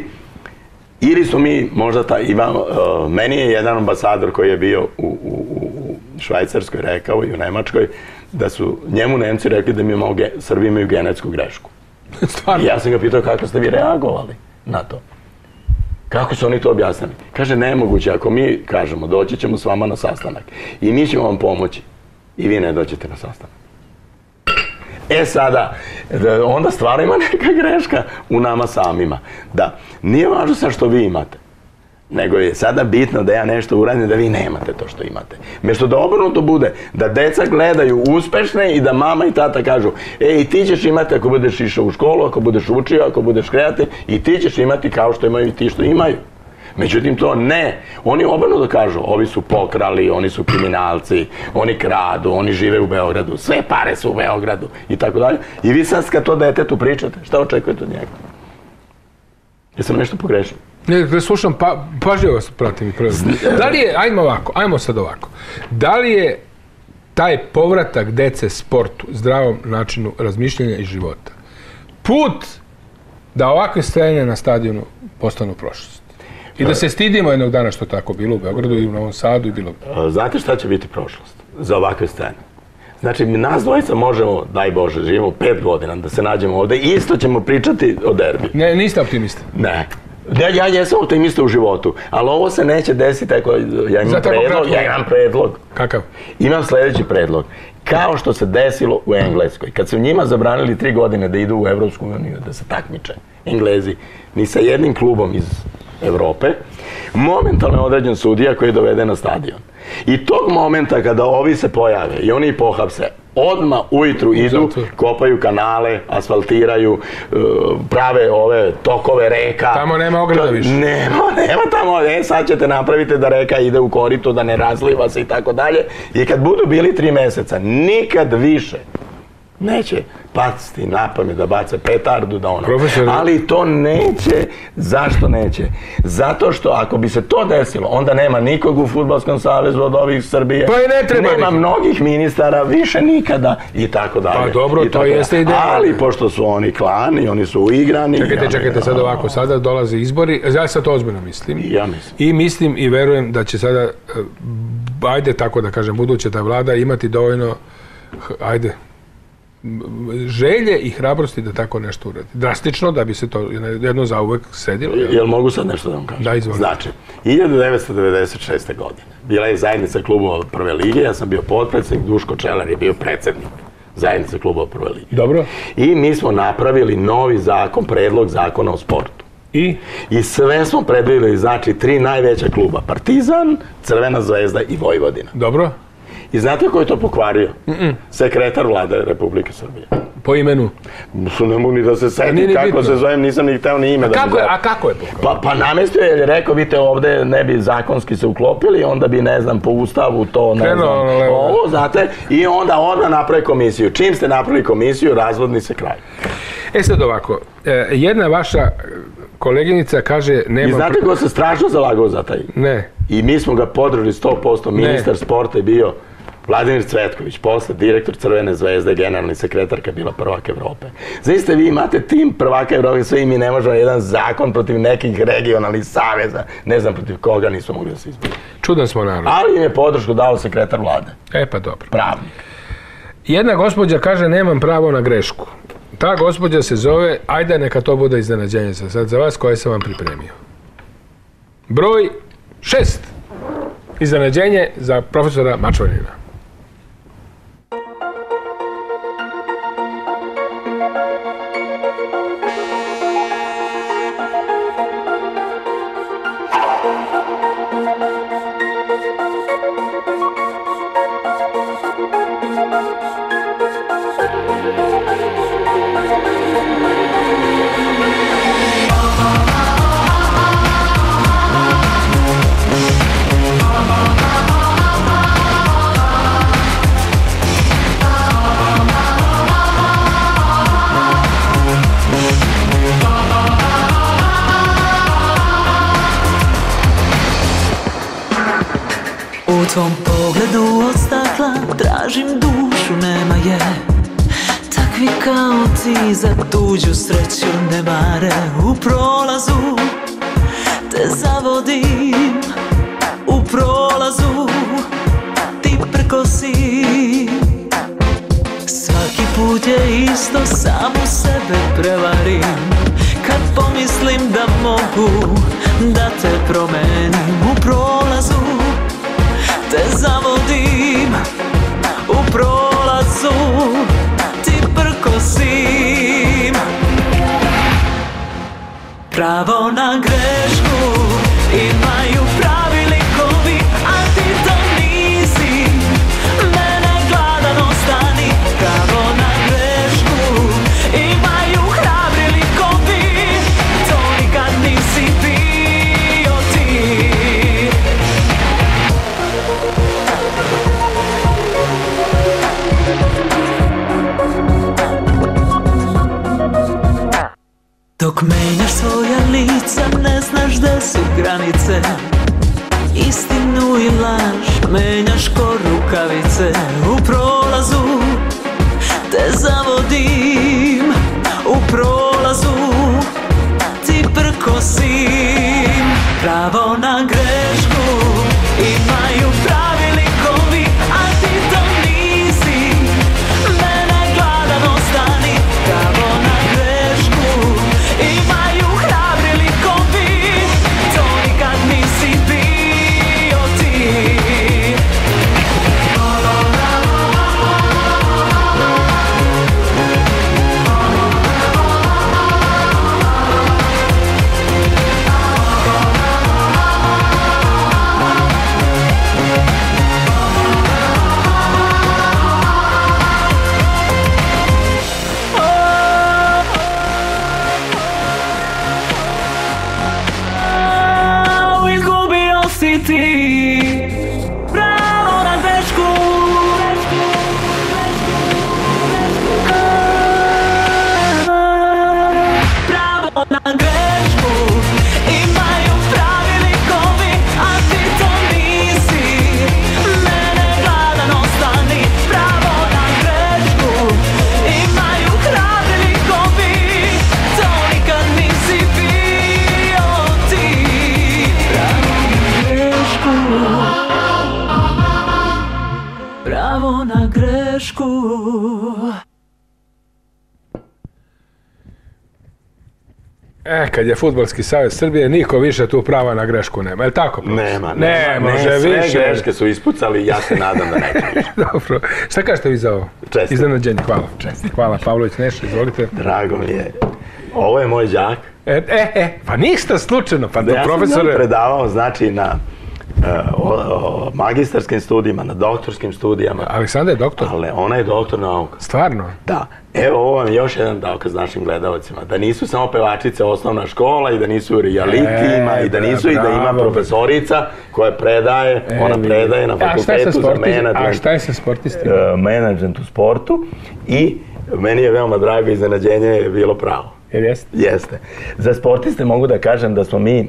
ili su mi možda ta, imamo, uh, meni je jedan ambasador koji je bio u, u, u Švajcarskoj rekao i u Nemačkoj, da su njemu Nemci rekli da mi imamo, Srbi imaju genetsku grešku. Stvarno? I ja sam ga pitao kako ste vi reagovali na to. Kako su oni to objasnili? Kaže, nemoguće, ako mi kažemo doći ćemo s vama na sastanak i mi ćemo vam pomoći i vi ne dođete na sastanak. E sada, onda stvarno ima neka greška u nama samima. Da, nije važno sa što vi imate, nego je sada bitno da ja nešto uradim da vi nemate to što imate. Mjesto da obrnuto bude, da deca gledaju uspešne i da mama i tata kažu ej, ti ćeš imati ako budeš išao u školu, ako budeš učio, ako budeš kreativ, i ti ćeš imati kao što imaju i ti što imaju. Međutim, to ne. Oni obrnuto kažu, ovi su pokrali, oni su kriminalci, oni kradu, oni žive u Beogradu, sve pare su u Beogradu i tako dalje. I vi sad kad to detetu pričate, šta očekujete od njega? Jesam nešto pogrešio? Ne, slušam, pa, pažljivo vas pratim i prelazim. Da li je, ajmo ovako, ajmo sad ovako, da li je taj povratak dece sportu, zdravom načinu razmišljanja i života, put da ovakve stajanje na stadionu postanu prošlost? I da se stidimo jednog dana što tako bilo u Beogradu i u Novom Sadu i bilo... Znate šta će biti prošlost za ovakve stajanje? Znači, mi nas dvojica možemo, daj Bože, živimo pet godina, da se nađemo ovde i isto ćemo pričati o derbiju. Ne, niste optimista? Ne. Ja, ja jesam optimista u životu, ali ovo se neće desiti ako ja imam predlog. Ja imam predlog. Kakav? Imam sledeći predlog. Kao što se desilo u Engleskoj, kad su njima zabranili tri godine da idu u Evropsku uniju, da se takmiče, Englezi, ni sa jednim klubom iz Evrope, momentalno je određen sudija koji je doveden na stadion. I tog momenta kada ovi se pojave i oni pohapse, odmah ujutru idu, kopaju kanale, asfaltiraju, prave ove tokove reka. Tamo nema ograda više. Nema, nema tamo, e sad ćete napraviti da reka ide u korito, da ne razliva se i tako dalje. I kad budu bili tri meseca, nikad više neće paciti na pamet da bace petardu, da ono. Profesor... Ali to neće. Zašto neće? Zato što ako bi se to desilo, onda nema nikog u Fudbalskom savezu od ovih Srbije. Pa i ne treba. Nema mnogih ministara, više nikada i tako dalje. Pa dobro, to jeste ideja. Ali pošto su oni klani, oni su uigrani. Čekajte, čekajte, sad ovako, sada dolaze izbori, ja sad to ozbiljno mislim. I ja mislim. I mislim i verujem da će sada, ajde tako da kažem, buduća ta vlada imati dovoljno, ajde, želje i hrabrosti da tako nešto uradi. Drastično, da bi se to jedno zauvek sredilo. Jel mogu sad nešto da vam kažem? Da, izvolite. Znači, hiljadu devetsto devedeset šeste. godine bila je zajednica klubova prve lige, ja sam bio potpredsjednik, Duško Čelar je bio predsjednik zajednice klubova prve lige. Dobro. I mi smo napravili novi zakon, predlog zakona o sportu. I? I sve smo predvidjeli, znači, tri najveća kluba. Partizan, Crvena zvezda i Vojvodina. Dobro. I znate ko je to pokvario? Mm-mm. Sekretar vlade Republike Srbije. Po imenu? Ne mogu ni da se setim kako se zovem, nisam ni hteo ni ime a da se zovem. A kako je pokvario? Pa, pa namestio je, rekao, vidite, ovde ne bi zakonski se uklopili, onda bi, ne znam, po ustavu to, ne Kreno, znam, levo. ovo, znate, i onda odmah napravi komisiju. Čim ste napravili komisiju, razvodni se kraj. E sad ovako, jedna vaša koleginica kaže... Nema... I znate ko se strašno zalagao za taj? Ne. I mi smo ga podržali sto posto, ministar ne. sporta je bio Vladimir Cvetković, posle direktor Crvene zvezde, generalni sekretarka, bila prvak Evrope. Zaista vi imate tim prvaka Evrope, sve i mi ne možemo jedan zakon protiv nekih regionalnih saveza, ne znam protiv koga nismo mogli da se izbori. Čudan smo narod. Ali im je podršku dao sekretar vlade. E pa dobro. Pravnik. Jedna gospođa kaže nemam pravo na grešku. Ta gospođa se zove, ajde neka to bude iznenađenje sad za vas koje sam vam pripremio. Broj šest. Iznenađenje za profesora Mačvanina. U tvom pogledu od stakla tražim dušu, nema je. Takvi kao ti za tuđu sreću ne mare. U prolazu te zavodim, u prolazu ti prkosi. Svaki put je isto, samu sebe prevarim. Kad pomislim da mogu da te promenim. U prolazu te zavodim, u prolazu ti prkosim. Pravo na grešku ima granice, istinu i laž menjaš ko rukavice. U prolazu te zavodim, u prolazu ti prkosim. Pravo na grešku imaju pravi likovi, a ti to nisi. Mene gladan ostani. Pravo na grešku imaju hrabri likovi, to nikad nisi bio ti. Pravo na grešku, pravo na grešku imaju pravi likovi, a ti to nisi. Mene gladan ostani. Pravo na grešku imaju hrabri likovi, to nikad nisi bio ti. Pravo na grešku. E, kad je Fudbalski savez Srbije, niko više tu prava na grešku nema, je li tako? Nema, ne, nema, može ne, sve više. greške su ispucali i ja se nadam da neće više. Dobro, šta kažete vi za ovo? Čestit. Iznenađenje, hvala. Čestit. Hvala, Pavlović Neša, izvolite. Drago mi je. Ovo je moj đak. E, e, e, pa ništa slučajno, pa do Ja profesore... sam predavao, znači, na uh, o, o, magistarskim studijima, na doktorskim studijama. Aleksandra je doktor? Ali ona je doktor nauka. Stvarno? Da. Evo, ovo vam je još jedan dokaz našim gledalcima. Da nisu samo pevačice osnovna škola i da nisu u realitijima E, i da nisu i da ima bravo. profesorica koja predaje, E, ona predaje na a šta je sa fakultetu za sporti- menadžment. A šta je sa sportistima? Uh, menadžment u sportu i meni je veoma drago, iznenađenje je bilo pravo. Jer jeste? Jeste. Za sportiste mogu da kažem da smo mi uh,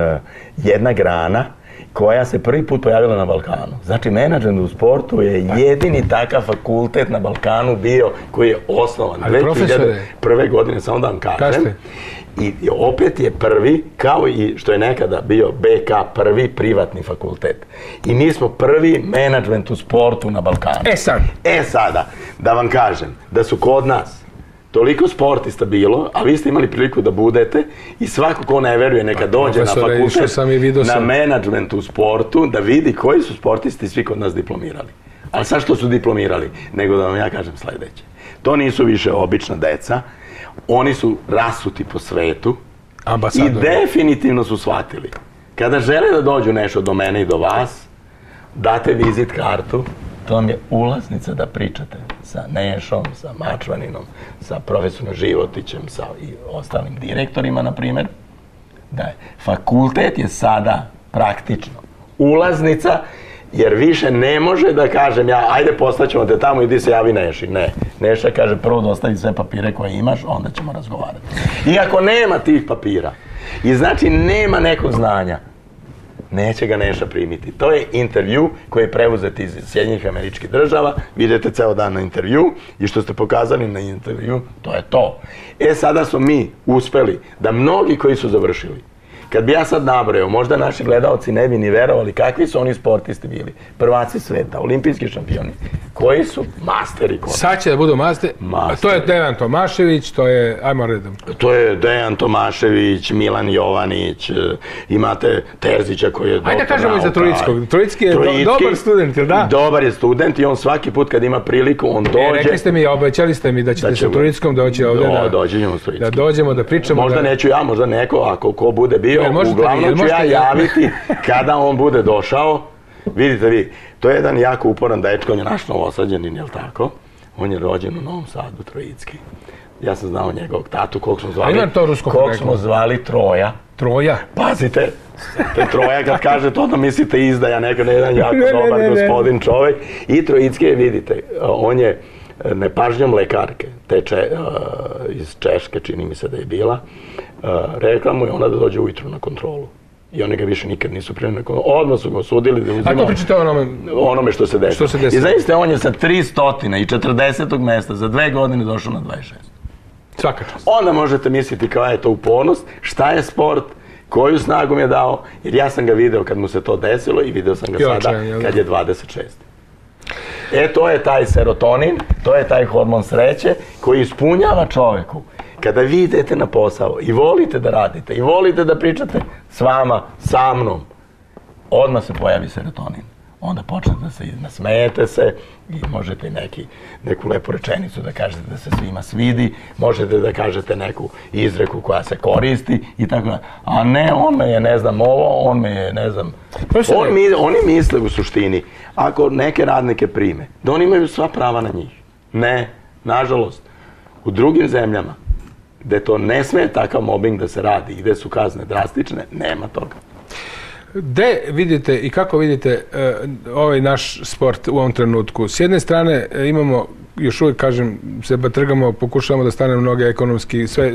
jedna grana koja se prvi put pojavila na Balkanu. Znači, menadžment u sportu je jedini takav fakultet na Balkanu bio koji je osnovan. Ali profesore... Prve godine, samo da vam kažem. Kažete? I opet je prvi, kao i što je nekada bio B K prvi privatni fakultet. I mi smo prvi menadžment u sportu na Balkanu. E sad? E sada, da vam kažem, da su kod nas toliko sportista bilo, a vi ste imali priliku da budete i svako ko ne veruje neka dođe na fakultet sam i vidio na sam. menadžment u sportu da vidi koji su sportisti svi kod nas diplomirali. Ali sad što su diplomirali? Nego da vam ja kažem sledeće. To nisu više obična deca, oni su rasuti po svetu i definitivno su shvatili. Kada žele da dođu nešto do mene i do vas, date vizit kartu, to vam je ulaznica da pričate sa Nešom, sa Mačvaninom, sa profesorom Životićem, sa i ostalim direktorima, na primjer. Da je, fakultet je sada praktično ulaznica, jer više ne može da kažem ja, ajde poslaćemo te tamo, idi se javi Neši. Ne. Neša kaže prvo dostavi sve papire koje imaš, onda ćemo razgovarati. I ako nema tih papira, i znači nema nekog znanja, neće ga Neša primiti. To je intervju koji je preuzet iz Sjedinjenih Američkih Država. Vidite ceo dan na intervju i što ste pokazali na intervju, to je to. E, sada smo mi uspeli da mnogi koji su završili, kad bi ja sad nabrojao, možda naši gledalci ne bi ni verovali kakvi su oni sportisti bili. Prvaci sveta, olimpijski šampioni, koji su masteri. Sad će da budu masteri. To je Dejan Tomašević, to je, ajmo redom. To je Dejan Tomašević, Milan Jovanić, imate Terzića koji je doktor nauka. Ajde da kažemo i za Trojickog. Trojický je dobar student, ili da? Dobar je student i on svaki put kad ima priliku, on dođe. E, rekli ste mi, obećali ste mi da ćete sa Trojickom doći ovdje da dođemo, da pričamo. Možda neću ja, možda neko, ako ko bude bio, uglavnom ću ja javiti kada on bude došao. Vidite vi, to je jedan jako uporan dečko, on je naš Novosađanin, jel tako? On je rođen u Novom Sadu, Trojicki. Ja sam znao njegovog tatu, kog smo zvali... A ima to rusko Kog smo zvali Troja. Troja? Pazite, te Troja kad kaže to da mislite izdaja, neka ne jedan jako dobar gospodin čovek. I Trojicki je, vidite, on je nepažnjom lekarke, teče iz Češke, čini mi se da je bila, rekla mu je ona da dođe ujutru na kontrolu. I oni ga više nikad nisu primili. Odmah su ga osudili da uzimao... A to pričate o onome... onome što se desilo. Što se desilo. I zaista on je sa tristo četrdesetog mesta za dve godine došao na dvadeset šest. Svaka čast. Onda možete misliti kao je to upornost, šta je sport, koju snagu mi je dao, jer ja sam ga video kad mu se to desilo i video sam ga sada kad je dvadeset šest. E, to je taj serotonin, to je taj hormon sreće koji ispunjava čoveku. Kada vi idete na posao i volite da radite i volite da pričate s vama, sa mnom, odmah se pojavi serotonin. Onda počnete da se nasmejete se i možete neki, neku lepu rečenicu da kažete da se svima svidi, možete da kažete neku izreku koja se koristi i tako da. A ne, on me je ne znam ovo, on me je ne znam... On mi, oni misle u suštini, ako neke radnike prime, da oni imaju sva prava na njih. Ne, nažalost, u drugim zemljama, gde to ne sme takav mobbing da se radi i gde su kazne drastične, nema toga. Gde vidite i kako vidite ovaj naš sport u ovom trenutku? S jedne strane imamo, još uvijek kažem, se batrgamo, pokušavamo da stanemo noge ekonomski, sve,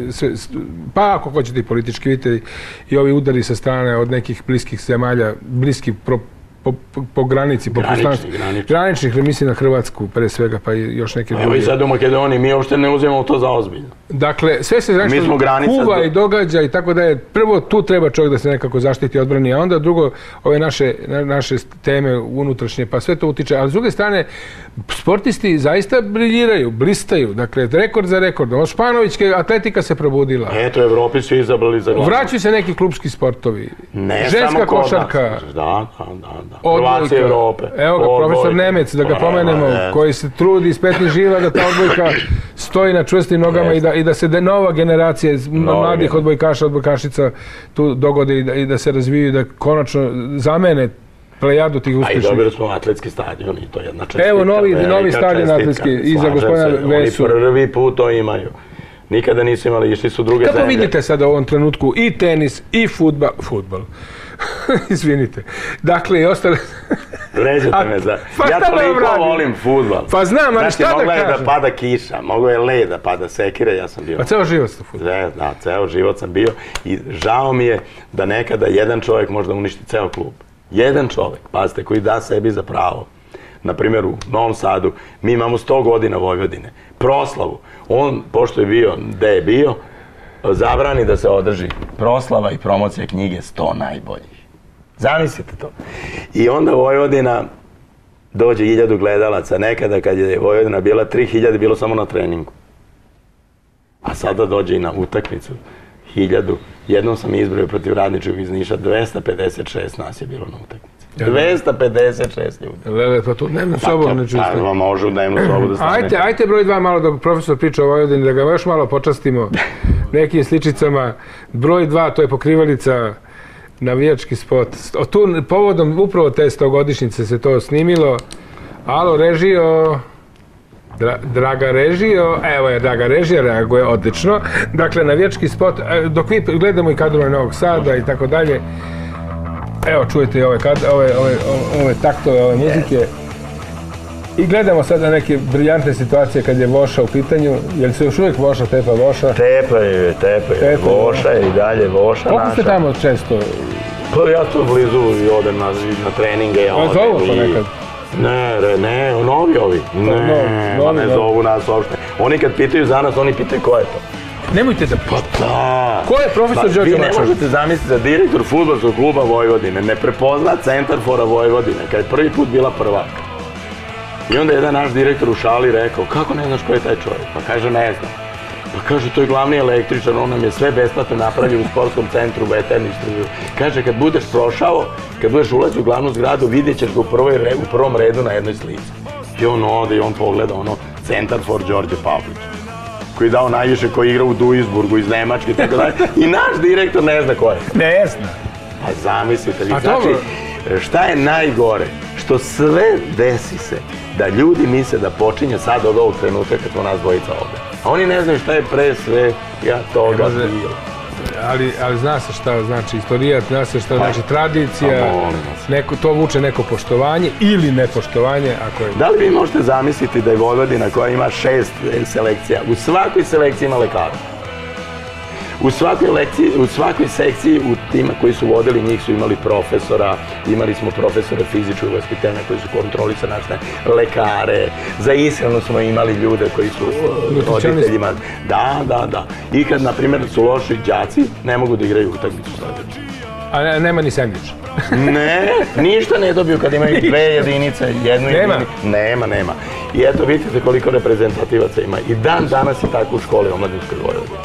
pa ako hoćete i politički, vidite i ovi udari sa strane od nekih bliskih zemalja, bliskih po, po, po granici, po graničnih, graničnih. graničnih, mislim na Hrvatsku pre svega, pa i još neke druge. Evo i sad u Makedoniji, mi uopšte ne uzimamo to za ozbiljno. Dakle, sve se znači kuva do... i događa i tako da je, prvo tu treba čovjek da se nekako zaštiti i odbrani, a onda drugo, ove naše, naše teme unutrašnje, pa sve to utiče, ali s druge strane, sportisti zaista briljiraju, blistaju, dakle, rekord za rekordom. Od Španovićke atletika se probudila. Eto, Evropi su izabrali za glasno. Vraćaju se neki klubski sportovi. Ne ženska samo košarka. Da, da, da. Prvaci Evrope. Evo ga, profesor Nemec, da ga pomenemo, koji se trudi iz petnih žila da ta odbojka stoji na čvrstim nogama i da, i da se de nova generacija mladih odbojkaša, odbojkašica tu dogode i da, i da se razviju i da konačno zamene plejadu tih uspješnih. A i dobili smo atletski stadion i to je jedna čestitka. Evo novi, novi stadion atletski iza gospodina Vesu. Oni prvi put to imaju. Nikada nisu imali, išli su druge zemlje. Kako vidite sada u ovom trenutku i tenis i fudbal, fudbal. Izvinite. Dakle, i ostale... Vređate me za... Ja toliko volim fudbal. Pa znam, ali šta da kažem? Mogla je da pada kiša, mogla je led da pada sekire, ja sam bio... Pa ceo život ste fudbal. Da, ceo život sam bio i žao mi je da nekada jedan čovjek možda uništi ceo klub. Jedan čovjek, pazite, koji da sebi za pravo. Na primjer, u Novom Sadu, mi imamo sto godina Vojvodine. Proslavu. On, pošto je bio, gde je bio, zabrani da se održi proslava i promocija knjige sto najboljih. Zamislite to. I onda Vojvodina dođe hiljadu gledalaca. Nekada kad je Vojvodina bila tri hiljade, bilo samo na treningu. A sada dođe i na utakmicu. Hiljadu. Jednom sam izbrojio protiv Radničkog iz Niša, dvesta pedeset šest nas je bilo na utakmici. dvesta pedeset šest ljudi. Lele, pa tu dnevnu sobu ne čuste. Pa može u dnevnu sobu da stane. Ajte, ajte broj dva malo dok profesor priča o Vojvodini, da ga još malo počastimo nekim sličicama. Broj dva, to je pokrivalica, navijački spot. Tu povodom upravo te stogodišnjice se to snimilo. Alo, režio... Dra, draga režio, evo je Draga režija, reaguje odlično. Dakle, navijački spot, dok vi gledamo i kadrove Novog Sada i tako dalje, evo čujete ove, ove, ove, ove taktove, ove muzike. I gledamo sada neke briljantne situacije kad je Voša u pitanju. Je li se još uvijek Voša tepa Voša? Tepa je, tepa je. Voša je i dalje Voša naša. Koliko ste tamo često? Pa ja tu blizu i odem na, na treninge. Ja odem zovu pa nekad? Ne, ne, novi ovi. Ne, pa ne zovu nas uopšte. Oni kad pitaju za nas, oni pitaju ko je to. Nemojte da pitaju. Pa da. Ko je profesor Đorđe Mačar? Vi ne možete zamisliti da direktor fudbalskog kluba Vojvodine ne prepozna centarfora Vojvodine, kad je prvi put bila prvaka. I onda je jedan naš direktor u šali rekao, kako ne znaš ko je taj čovjek? Pa kaže, ne znam. Pa kaže, to je glavni električar, on nam je sve besplatno napravio u sportskom centru, veterni struju. Kaže, kad budeš prošao, kad budeš ulazio u glavnu zgradu, vidjet ćeš ga u, prvoj, u prvom redu na jednoj slici. I on ode i on pogleda ono, centarfor Đorđe Pavlić, koji je dao najviše, koji igra u Duisburgu iz Nemačke i tako dalje. I naš direktor ne zna ko je. Ne zna. Pa zamislite, vi znači, šta je najgore? Što sve desi se da ljudi misle da počinje sad od ovog trenutka kad smo nas dvojica ovde. A oni ne znaju šta je pre svega toga bilo. Ali, ali zna se šta znači istorijat, zna se šta znači tradicija, neko, to vuče neko poštovanje ili nepoštovanje. Ako je... Da li vi možete zamisliti da je Vojvodina koja ima šest selekcija, u svakoj selekciji ima lekara? U svakoj lekciji, u svakoj sekciji u tima koji su vodili njih su imali profesora, imali smo profesore fizičkog vaspitanja koji su kontrolisali naše lekare, za ishranu smo imali ljude koji su roditeljima. Da, da, da. I kad, na primjer, su loši đaci, ne mogu da igraju utakmicu sledeću. A nema ni sendvič? Ne, ništa ne dobiju kad imaju dve jedinice, jednu jedinicu. Nema, nema. I eto, vidite koliko reprezentativaca ima. I dan danas je tako u školi u Omladinskoj Vojvodini.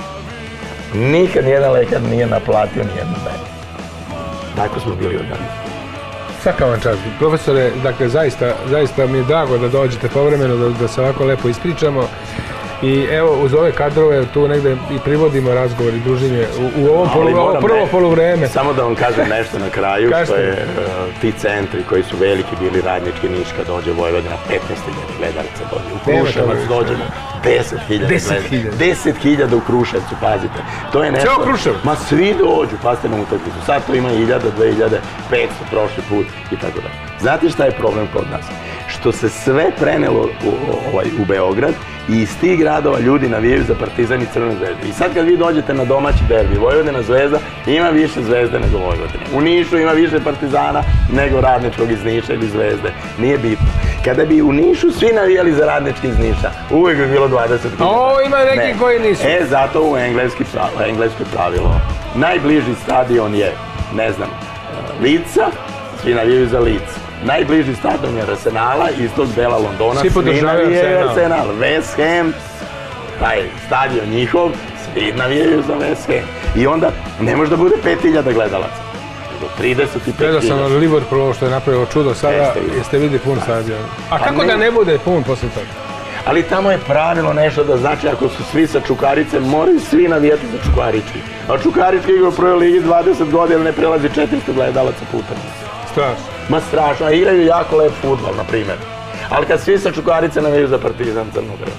Nikad nijedan lekar nije naplatio nijednu meni. Tako smo bili organizovani. Svaka vam čast. Profesore, dakle, zaista, zaista mi je drago da dođete povremeno, da, da se ovako lepo ispričamo. I evo, uz ove kadrove tu negde i privodimo razgovor i druženje u, u ovom polu, ovo prvo ne, poluvreme. Samo da vam kažem nešto na kraju, što je uh, ti centri koji su veliki bili Radnički, Niška, dođe Vojvodina, petnaest hiljada gledalaca dođe. U Kruševac dođemo deset hiljada gledalaca. deset hiljada u Kruševcu, pazite. To je nešto... Ceo Kruševac? Ma svi dođu, pazite na utakmicu. Sad to ima hiljada, dve hiljade, petsto prošli put i tako da. Znate šta je problem kod nas? Što se sve prenelo u, ovaj, u Beograd i iz tih gradova ljudi navijaju za Partizan i Crvenu zvezdu. I sad kad vi dođete na domaći derbi, Vojvodina Zvezda ima više Zvezde nego Vojvodine. U Nišu ima više Partizana nego Radničkog iz Niša ili Zvezde. Nije bitno. Kada bi u Nišu svi navijali za Radnički iz Niša, uvijek bi bilo dvadeset hiljada. O, ima neki ne. koji nisu. E, zato u engleskoj pravilo. Najbliži stadion je, ne znam, Lica, svi navijaju za Lica. Najbliži stadion je Arsenala, iz tog dela Londona, svi navijaju Arsenal. West Ham, taj stadion njihov, svi navijaju za West Ham. I onda ne može da bude pet hiljada gledalaca, nego trideset pet hiljada. Gledao sam na Liverpool, ovo što je napravilo čudo sada, jeste vidi pun stadion. A kako da ne bude pun posle toga? Ali tamo je pravilo nešto da znači ako su svi sa Čukarice, moraju svi navijati za Čukarički. A Čukarički igra u prvoj ligi dvadeset godina, ne prelazi četiristo gledalaca puta. Strašno. Ma strašno, a igraju jako lep fudbal, na primjer. Ali kad svi sa Čukarice navijaju za Partizan Crnograd.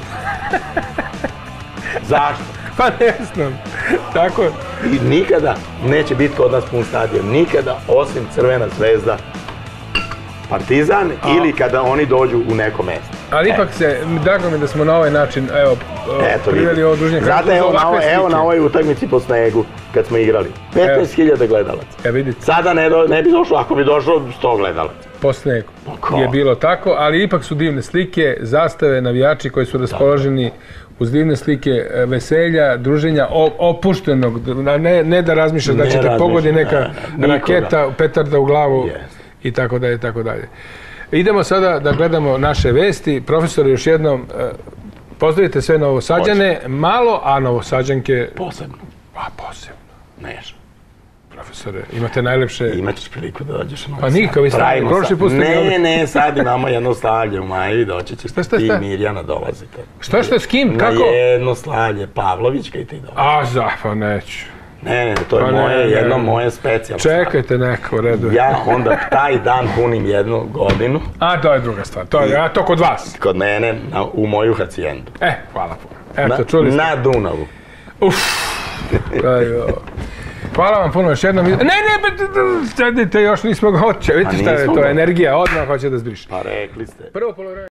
Zašto? Pa ne znam. Tako. I nikada neće biti kod nas pun stadion. Nikada, osim Crvena zvezda, Partizan ili kada oni dođu u neko mesto. Ali ipak se, drago mi da smo na ovaj način, evo, priveli ovo druženje. Znate, evo na ovoj utakmici po snegu, kad smo igrali, petnaest hiljada gledalaca. E, vidite. Sada ne bi došlo, ako bi došlo, sto gledalaca. Po snegu je bilo tako, ali ipak su divne slike, zastave, navijači koji su raspoloženi uz divne slike veselja, druženja, opuštenog, ne da razmišljaš da će te pogodi neka raketa, petarda u glavu i tako dalje, i tako dalje. Idemo sada da gledamo naše vesti. Profesor, još jednom, pozdravite sve Novosađane, malo, a Novosađanke... Posebno. A, posebno. Neš. Profesore, imate najlepše... Imaćeš priliku da dođeš u Novi Sad. Pa nikad vi stavite, prošli put ste mi ovdje. Ne, ne, sad imamo jedno slavlje u Maju, doći ćeš ti i Mirjana dolazite. Šta ste, s kim, kako? Na jedno slavlje, Pavlovićka i ti dolazi. A, za, pa neću. Ne, ne, to je moje, jedno moje specijalno. Čekajte neko, u redu. Ja onda taj dan punim jednu godinu. A, to je druga stvar, a to kod vas? Kod mene, u moju hacijendu. E, hvala puno. Eto, čuli ste. Na Dunavu. Uff. Hvala vam puno još jednom. Ne, ne, sedite, još nismo ga hoće. Vidite šta je to, energija, odmah hoće da zbriše. Pa rekli ste. Prvo polovreme.